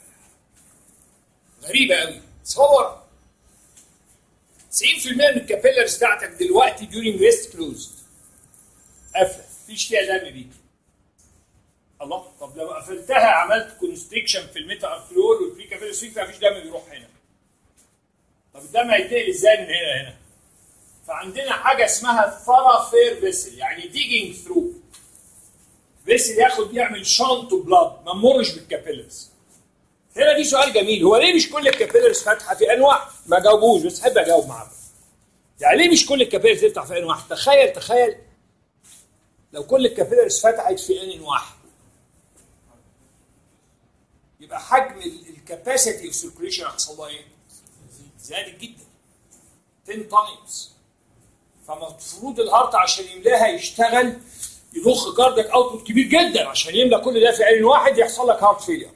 A: غريبه قوي. تصور 90% من الكابيلاريز بتاعتك دلوقتي during rest closed. قافله، مفيش فيها دم بيجي. الله، طب لو قفلتها عملت كونستريكشن في الميتا ارتريول والبري كابيلاري سفنكتر مفيش دم بيروح هنا. طب الدم هيتنقل ازاي من هنا لهنا؟ فعندنا حاجه اسمها ثرافير فيسل، يعني ديجينج ثرو. فيسل يعمل شانت بلاد ما نمرش بالكابيلاريز. هنا في سؤال جميل، هو ليه مش كل الكابيلاريز فاتحه في انواع؟ ما جاوبوش بس احب اجاوب معاكم. يعني ليه مش كل الكابيلاريز تفتح في انواع؟ تخيل لو كل الكابيلاريز فتحت في ان واحد، يبقى حجم الكاباسيتي اوف سيركيوليشن هيحصل لها ايه؟ زادت جدا 10 تايمز. فمفروض الهارت عشان يملاها يشتغل يضخ كاردياك اوتبوت كبير جدا عشان يملى كل ده في عين واحد، يحصل لك هارت فيلير.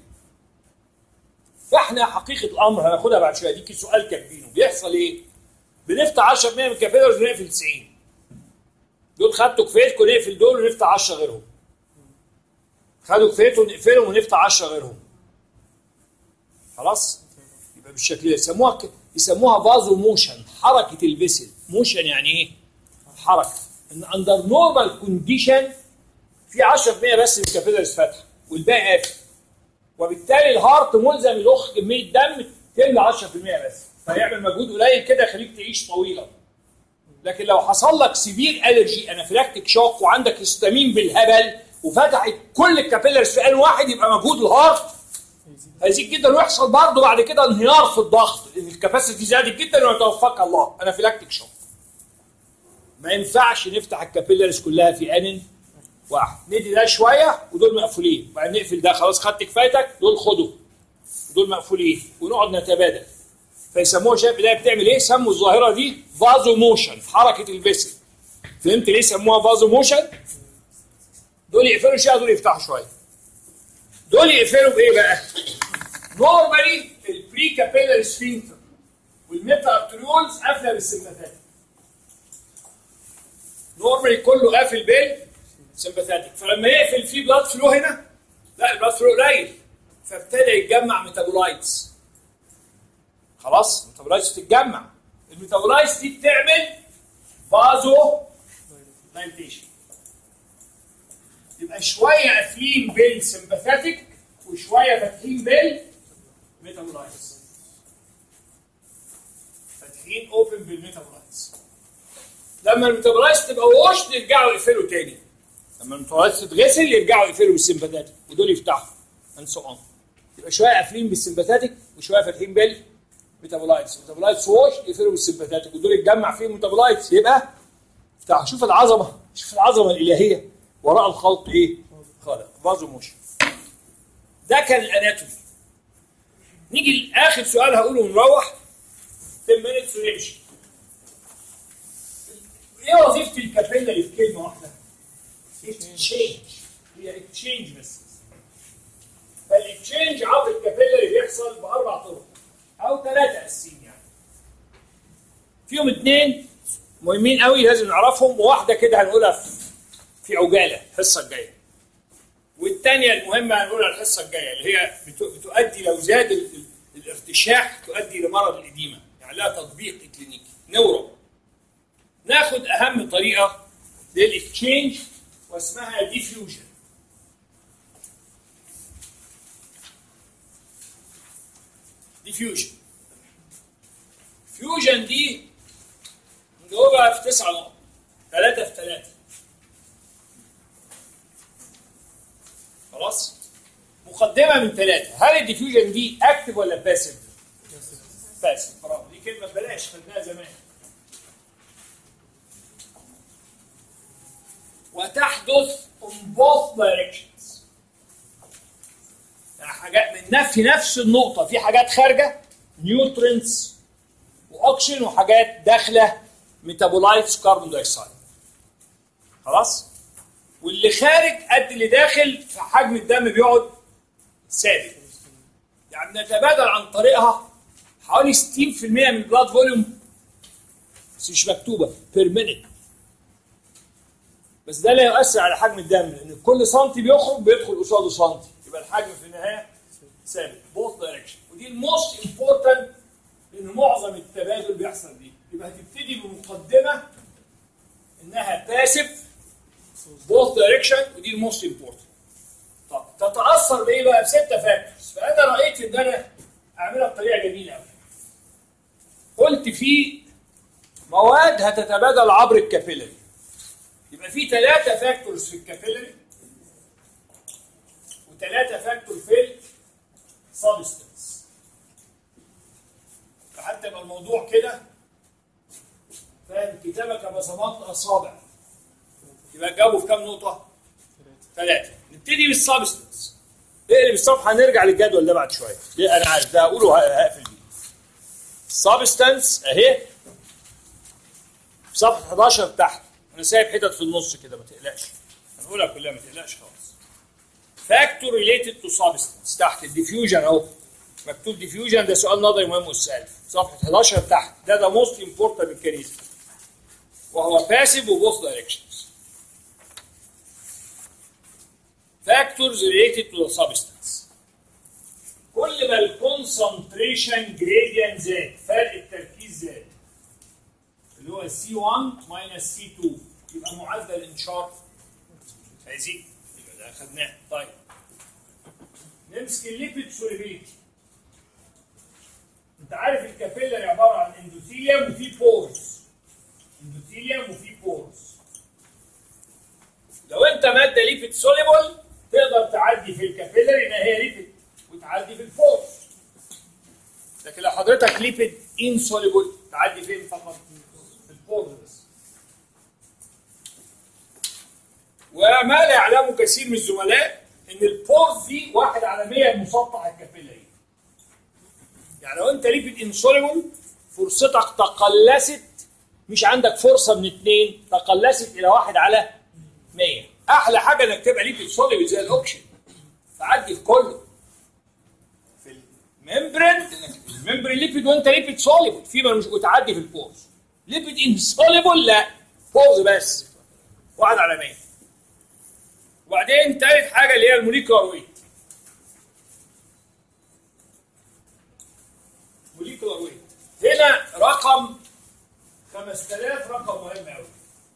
A: فاحنا حقيقه الامر هناخدها بعد شويه، ديكي سؤال كاتبينه بيحصل ايه؟ بنفتح 10% من الكابيلاريز ونقفل 90. دول خدتوا كفايتكم نقفل دول ونفتح 10 غيرهم. خدوا كفايتهم نقفلهم ونفتح 10 غيرهم. خلاص؟ يبقى بالشكل ده يسموها فازو موشن، حركه الفيسل. موشن يعني ايه؟ حركه. ان اندر نورمال كونديشن في 10% بس من الكابيلاريز فاتحه والباقي قافل. وبالتالي الهارت ملزم يضخ كميه دم تملى 10% بس، فيعمل مجهود قليل كده يخليك تعيش طويلا. لكن لو حصل لك سيفير الرجي انافيلاكتيك شوك وعندك هيستامين بالهبل وفتحت كل الكابيلاريز في ان واحد، يبقى مجهود الهارت هيزيد جدا ويحصل برضه بعد كده انهيار في الضغط لان الكباسيتي زادت جدا ويتوفاك الله. انافيلاكتيك شوك. ما ينفعش نفتح الكابيلاريز كلها في ان واحد، ندي ده شويه ودول مقفولين، وبعدين نقفل ده. خلاص خدت كفايتك، دول خدوا. ودول مقفولين ونقعد نتبادل. فيسموها شايف ده بتعمل ايه؟ سموا الظاهره دي فازو موشن، في حركه الفيسل. فهمت ليه سموها فازو موشن؟ دول يقفلوا شويه دول يفتحوا شويه. دول يقفلوا بايه بقى؟ نورمالي البري كابيلاري سفينكتر والميتا ارتريولز قافله بالسمباثاتيك. نورمالي كله قافل بالسمباثاتيك، فلما يقفل فيه بلاد فلو هنا، لا البلاد فلو قليل، فابتدى يتجمع ميتابولايتس. خلاص الميتابولايتس بتتجمع، الميتابولايتس دي بتعمل فازو دايليتيشن. يبقى شويه قافلين بالسمباثاتيك وشويه فاتحين بالميتابولايتس. فاتحين اوبن بالميتابولايتس. لما الميتابولايتس تبقى ووش يرجعوا يقفلوا تاني. لما الميتابولايتس تتغسل يرجعوا يقفلوا بالسمباثاتيك ودول يفتحوا and so on. يبقى شويه قافلين بالسمباثاتيك وشويه فاتحين بالميتابولايتس. الميتابولايتس ووش يقفلوا بالسمباثاتيك ودول يتجمع فيهم الميتابولايتس يبقى افتحوا. شوف العظمه، شوف العظمه الالهيه وراء الخلق ايه؟ خالق. فازو موشن. ده كان الاناتومي. نيجي لاخر سؤال هقوله ونروح 10 minutes ونمشي. ايه وظيفه الكابيلاري في كلمه واحده؟ اكتشينج. هي اكتشينج بس. فالاكتشينج عبر الكابيلاري بيحصل باربع طرق او ثلاثه اساسيين يعني. فيهم اثنين مهمين قوي لازم نعرفهم، وواحده كده هنقولها في عجاله الحصه الجايه. والثانيه المهمه هنقولها الحصه الجايه اللي هي بتؤدي لو زاد الارتشاح تؤدي لمرض الاديمه، يعني لها تطبيق كلينيكي نورو. ناخد اهم طريقه للاكتشينج واسمها ديفيوجن. ديفيوجن. فيوجن دي نجاوبها في 9 نقط، 3 في 3. خلاص؟ مقدمه من 3. هل الديفيوجن دي اكتف ولا باسيف؟ باسيف. برافو، دي كلمه ببلاش خدناها زمان. وتحدث on both directions. يعني حاجات من في نفس النقطه، في حاجات خارجه نيوترينز واوكسجين وحاجات داخله ميتابولايتس كربون دايوكسيد. خلاص؟ واللي خارج قد اللي داخل، في حجم الدم بيقعد ثابت. يعني نتبادل عن طريقها حوالي 60% من البلاد فوليوم، بس مش مكتوبه بير مينيت. بس ده لا يؤثر على حجم الدم، لان كل سنتي بيخرج بيدخل قصاده سنتي، يبقى الحجم في النهايه ثابت بوث دايركشن. ودي الموست امبورتنت لان معظم التبادل بيحصل دي. يبقى هتبتدي بمقدمه انها باسيف بوث دايركشن، ودي الموست امبورتنت. طب تتاثر بايه بقى؟ ب6 فاكتورز. فانا رايت ان انا اعملها بطريقه جميله قوي. قلت في مواد هتتبادل عبر الكابيلاري. يبقى في 3 فاكتورز في الكابيلاري و3 فاكتور في السبستنس. فحتى يبقى الموضوع كده فاهم كتابك بصمات اصابع. يبقى جابوا في كام نقطه؟ 3. نبتدي بالسبستنس. اقلب الصفحه نرجع للجدول ده بعد شويه. ليه؟ انا عارف ده هقوله هقفل بيه. السبستنس اهي في صفحه 11 تحت. انا سايب حتت في النص كده ما تقلقش. هنقولها كلها ما تقلقش خالص. فاكتور ريليتد تو سبستنس تحت الديفيوجن اهو. مكتوب ديفيوجن، ده سؤال نظري مهم والسالف. صفحه 11 تحت. ده موست امبورتنت ميكانيزم. وهو باسيف وبوث دايركشنز. Factors related to the substance. كل ما الكونسنتريشن جريدينت زاد، فرق التركيز زاد، اللي هو C1 minus C2، يبقى معدل الانشار هيزيد. يبقى ده اخدناه. طيب نمسك الليبيد سوليبيليتي. انت عارف الكابيلاري عباره عن اندوثيليوم وفي بورز. اندوثيليوم وفي بورز. لو انت ماده ليبيد سوليبل تقدر تعدي في الكابيلاري ان هي ليبيد وتعدي في البورز. لكن لو حضرتك ليبيد انسوليبل تعدي فين فقط؟ في البورز بس. وما لا يعلمه كثير من الزملاء ان البورز دي 1/100 مسطح الكابيلاري. يعني لو انت ليبيد انسوليبل فرصتك تقلست، مش عندك فرصه من 2، تقلست الى 1/100. احلى حاجه انك تبقى ليبيد سوليبل زي الاوكشن، تعدي في كله. في الممبرين ليبيد وانت ليبيد سوليبل، في مش وتعدي في البورز. ليبيد انسوليبل لا، بورز بس 1/100. وبعدين تالت حاجه اللي هي الموليكولار ويت. موليكولار ويت هنا رقم 5000 رقم مهم قوي.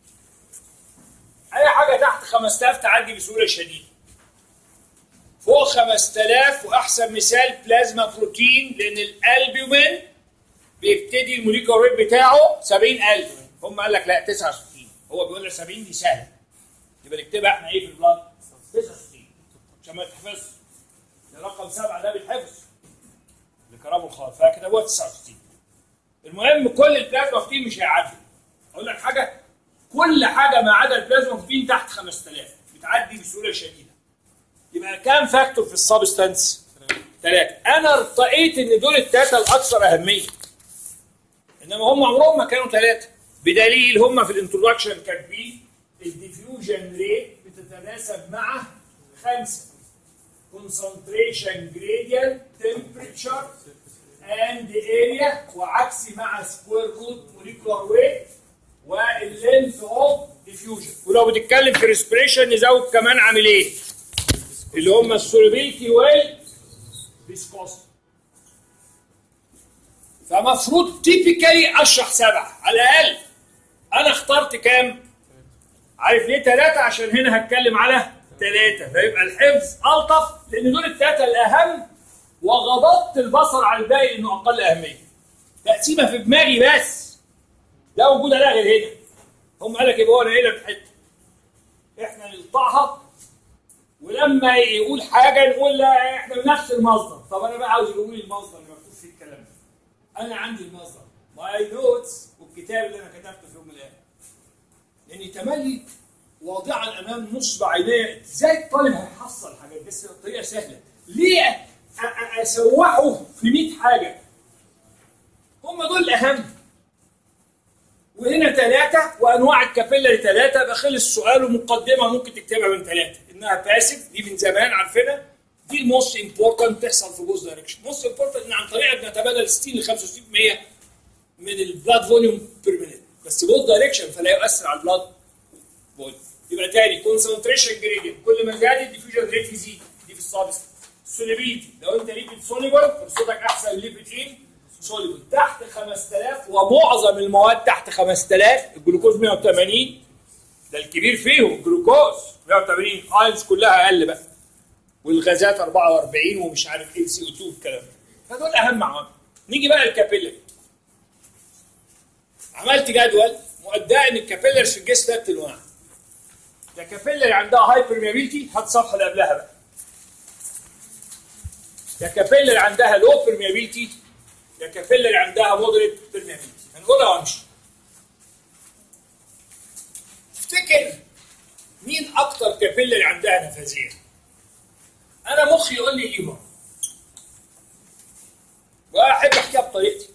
A: اي حاجه تحت 5000 تعدي بسهوله شديده. فوق 5000 واحسن مثال بلازما بروتين، لان الالبومين بيبتدي الموليكولار ويت بتاعه 70,000. هم قال لك لا 69، هو بيقول لك 70 دي سهله، يبقى نكتبها احنا ايه في البلاد؟ 69 عشان ما تحفظش. رقم 7 ده بيتحفظ لكرامه الخاطر، فكتبوها 69. المهم كل البلازما بروتين مش هيعدي. اقول لك حاجه، كل حاجه ما عدا البلازما بروتين تحت 5000 بتعدي بسهوله شديده. يبقى كام فاكتور في السبستانس؟ 3. انا ارتقيت ان دول الثلاثه الاكثر اهميه، انما هم عمرهم ما كانوا 3، بدليل هم في الانترودكشن كاتبين الديفيوجن ريت بتتناسب مع 5 concentration gradient temperature and area، وعكسي مع سكوير روت موليكولار ويت واللينث اوف ديفيوجن. ولو بتتكلم في ريسبريشن نزود كمان عاملين اللي هم السولوبيلتي والفيسكوستي. فمفروض تيبيكالي اشرح 7 على الاقل. انا اخترت كام؟ عارف ليه 3؟ عشان هنا هتكلم على 3، فيبقى الحفظ الطف، لان دول الثلاثه الاهم، وغضضت البصر على الباقي لانه اقل اهميه. تقسيمه في دماغي بس، لا وجود لها غير هنا. هم قال لك يبقى هو ناقلها في حته، احنا نقطعها، ولما يقول حاجه نقول لا احنا من نفس المصدر. طب انا بقى عاوز يقول لي المصدر اللي مكتوب فيه الكلام ده. انا عندي المصدر ماي نوتس والكتاب اللي انا كتبته في يوم من الايام، لاني تملي واضعا امام نصب عينيه ازاي الطالب هيحصل الحاجات دي بطريقه سهله. ليه اسوحه في 100 حاجه؟ هم دول الاهم. وهنا 3 وانواع الكابيلاري 3. بخلص السؤال ومقدمه ممكن تكتبها من 3 انها باسيف، دي من زمان عارفينها. دي الموست امبورتنت تحصل في بوز دايركشن. موست امبورتنت ان عن طريقها بنتبادل 60 ل 65% من البلاد فوليوم بير مينيت، بس بوز دايركشن فلا يؤثر على البلاد فوليوم. يبقى تاني كونسنتريشن جريدينت، كل ما زاد الديفيوجن ريت يزيد. دي في السابست. سوليبيليتي، لو انت ليبيد سوليبل فرصتك احسن من ليبيد ايه؟ سوليبل. تحت 5000 ومعظم المواد تحت 5000. الجلوكوز 180 ده الكبير فيهم، الجلوكوز 180. اينز كلها اقل بقى، والغازات 44 ومش عارف ايه سي او 2 الكلام ده. فدول اهم عوامل. نيجي بقى للكابيلاري. عملت جدول مؤداه ان الكابيلاريز في الجسم 3 انواع. ده كابيلاري عندها هاي برميابيلتي، هات الصفحه اللي قبلها بقى. ده كابيلاري عندها لو برميابيلتي، ده كابيلاري عندها مودريت برميابيلتي. هنقولها وامشي. افتكر مين اكتر كابيلاري عندها نفاذيه؟ انا مخي يقول لي ليفر، واحب احكيها بطريقتي.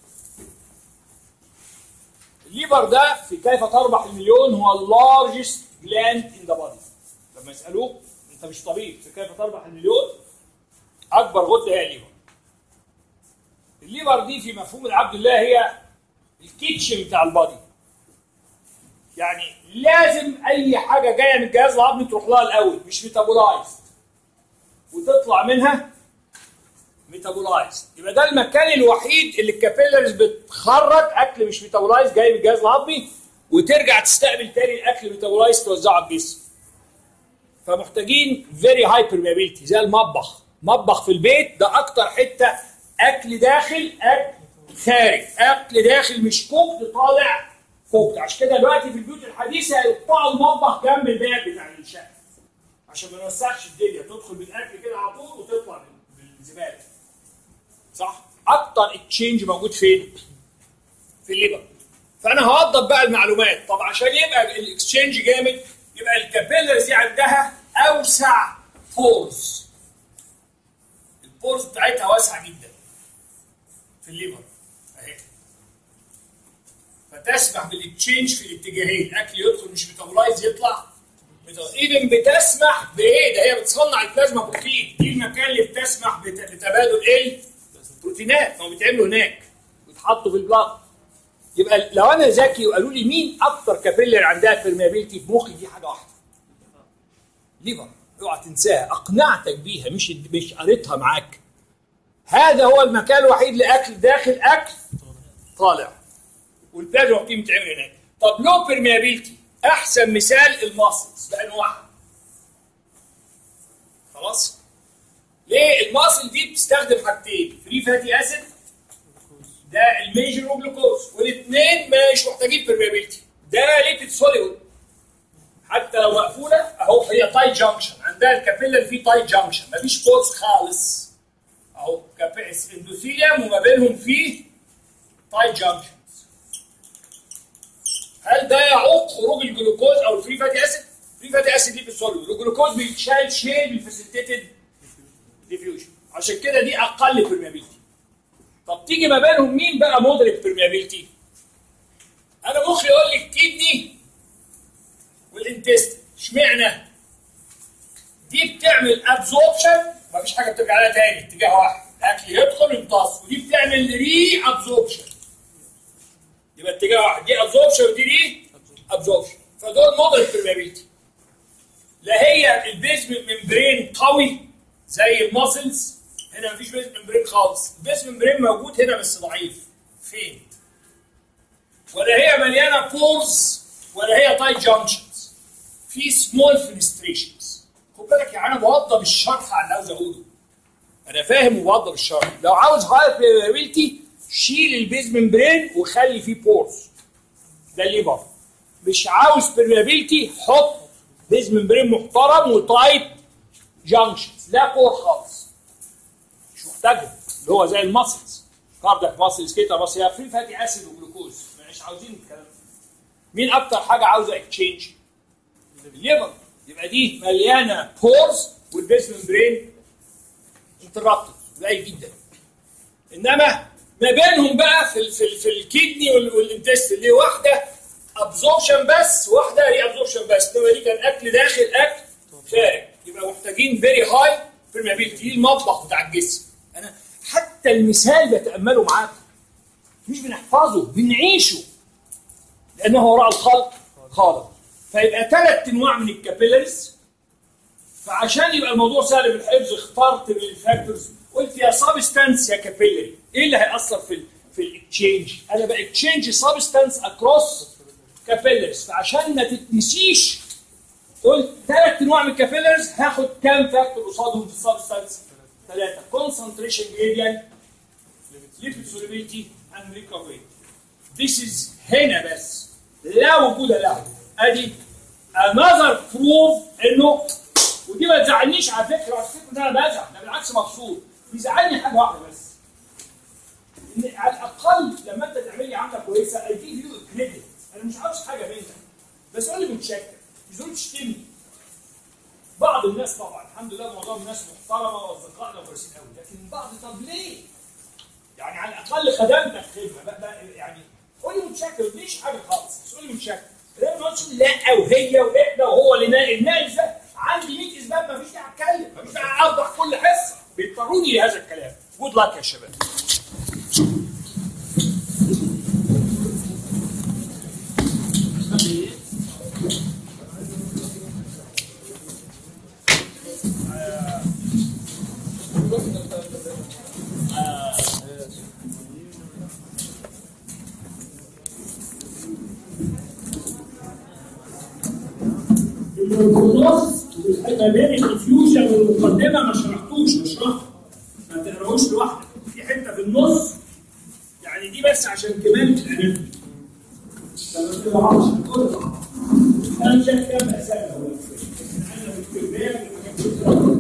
A: الليفر ده في كيف تربح المليون هو اللارجست جلاند ان ذا بادي. لما يسالوك انت مش طبيب في كيف تربح المليون، اكبر غده هي الليفر. الليفر دي في مفهوم العبد الله هي الكيتشن بتاع البادي. يعني لازم اي حاجه جايه من الجهاز الهضمي تروح لها الاول، مش ميتابولايزد، وتطلع منها ميتابولايزد. يبقى ده المكان الوحيد اللي الكابيلاريز بتخرج اكل مش ميتابولايزد جاي من الجهاز الهضمي، وترجع تستقبل تاني الاكل ميتابولايزد توزعه على الجسم. فمحتاجين فيري هاي برميابيلتي زي المطبخ. مطبخ في البيت ده اكتر حته اكل داخل اكل خارج، اكل داخل مش كوكت طالع كوكت. عشان كده دلوقتي في البيوت الحديثه يقطعوا المطبخ جنب الباب بتاع الشقه عشان ما نوسخش الدنيا، تدخل بالاكل كده على طول وتطلع بالزباله. صح؟ اكتر اكتشينج موجود فين؟ في الليفر. فانا هوضب بقى المعلومات. طب عشان يبقى الاكسشينج جامد يبقى الكابيلاريز دي عندها اوسع بورز. البورز بتاعتها واسعه جدا. في الليفر اهي. فتسمح بالاكتشينج في الاتجاهين، الاكل يدخل مش ميتابولايز يطلع. اذا بتسمح بايه؟ ده هي بتصنع البلازما بروتين، دي المكان اللي بتسمح بتبادل البروتينات، هم بيتعملوا هناك بيتحطوا في البلاد. يبقى لو انا ذكي وقالوا لي مين اكتر كابيلر عندها بيرميابيلتي في مخي، دي حاجه واحده، ليفر. اوعى تنساها، اقنعتك بيها مش قريتها معاك. هذا هو المكان الوحيد لاكل داخل اكل طالع، والبلازما بروتين بتتعمل هناك. طب لو بيرميابيلتي، احسن مثال الماسلز بانواعها. خلاص؟ ليه؟ الماسل دي بتستخدم حاجتين، فري فاتي اسيد ده الميجر وجلوكوز، والاثنين مش محتاجين بيرميابيلتي. ده ليبيد سوليبل حتى لو مقفوله اهو، هي تايت جانكشن، عندها الكابيلر فيه تايت جانكشن، مفيش بورس خالص اهو، اندوثيليوم وما بينهم فيه تايت جانكشن. هل ده يعوق خروج الجلوكوز او الفري فاتي اسيد؟ الفري فاتي اسيد ليبيد سوليبل، الجلوكوز بيتشال شيل بالفاسيليتيتد ديفيوجن، عشان كده دي اقل بيرميابيلتي. طب تيجي ما بينهم مين بقى مودريت بيرميابيلتي؟ انا مخي يقول لي الكدني والانتستين، اشمعنى؟ دي بتعمل ابزوربشن، مفيش حاجه بترجع لها تاني، اتجاه واحد، الاكل يدخل يمتص، ودي بتعمل ري ابزوربشن، يبقى اتجاه واحد، دي ابزوربشن ودي ري ابزوربشن، فدول مودريت بيرميابيلتي. لا هي البيز ممبرين قوي زي الماسلز، هنا مفيش بيز ممبرين خالص، البيز ممبرين موجود هنا بس ضعيف. فين؟ ولا هي مليانه بورز، ولا هي تايت جانكشنز، في سمول فينستريشنز. خد بالك يعني انا بوضب الشرح على اللي عاوز اقوله. انا فاهم وبوضب الشرح. لو عاوز هاي بيرميابيلتي شيل البيز ممبرين وخلي فيه بورز. ده الليفر. مش عاوز بيرميابيلتي حط بيز ممبرين محترم وتايت جانكشنز، لا بور خالص. مش محتاجهم، اللي هو زي الماسلز، كاردياك ماسلز كده، بس هي فري فاتي اسيد وجلوكوز، مش عاوزين الكلام ده. مين اكتر حاجه عاوزه اكتشينج؟ الليفر. يبقى دي مليانه بورز والبيز ممبرين انترابتد قليل جدا. انما ما بينهم بقى في الكدني والانتستين، اللي واحده ابزوربشن بس، واحده ري ابزوربشن بس، انما دي كان اكل داخل اكل خارج، يبقى محتاجين فيري هاي بيرميابيلتي. دي المطبخ بتاع الجسم. انا حتى المثال بتامله معاكم، مش بنحفظه، بنعيشه، لانه وراء الخلق خالق. فيبقى 3 انواع من الكابيلاريز. فعشان يبقى الموضوع سهل بالحفظ اخترت من الفاكتورز، قلت يا سبستانس يا كابيلاري، ايه اللي هيأثر في الاكتشينج؟ انا باكتشينج سبستانس اكروس كابيلاريز، فعشان ما تتنسيش قلت 3 انواع من الكابيلاريز، هاخد كام فاكتور قصادهم في السبستانس؟ 3: concentration gradient, lipid solubility and recovery. This is هنا بس لا وجود له. ادي another proof انه، ودي ما تزعلنيش على فكره، ان انا بزعل، انا بالعكس مبسوط. بيزعلني حاجه واحده بس، ان على الاقل لما انت تعمل لي عمله كويسه اي جيف يو كريدت، انا مش عاوز حاجه منك، بس قول لي متشكر، مش تقول تشتمني. بعض الناس طبعا الحمد لله معظم الناس محترمه واصدقائنا كويسين قوي، لكن بعض طب ليه؟ يعني على الاقل خدمتك خدمه يعني قول لي متشكر، ما تديش حاجه خالص، بس قول لي متشكر. لا ما تقولش لا وهي واحنا وهو اللي ناقل ده، عندي 100 اثبات، ما فيش داعي اتكلم، ما فيش داعي اوضح كل حصه، بيضطروني لهذا الكلام. جود لك يا شباب. الكونوس والحته بين الديفيوجن والمقدمه ما شرحتوش، هشرحها، ما تقراوش لوحدك، في حته في النص يعني دي بس عشان كمان الاناتومي. لما تبقى عشان كل انا شايف كام اسئله، احنا عندنا في الكليه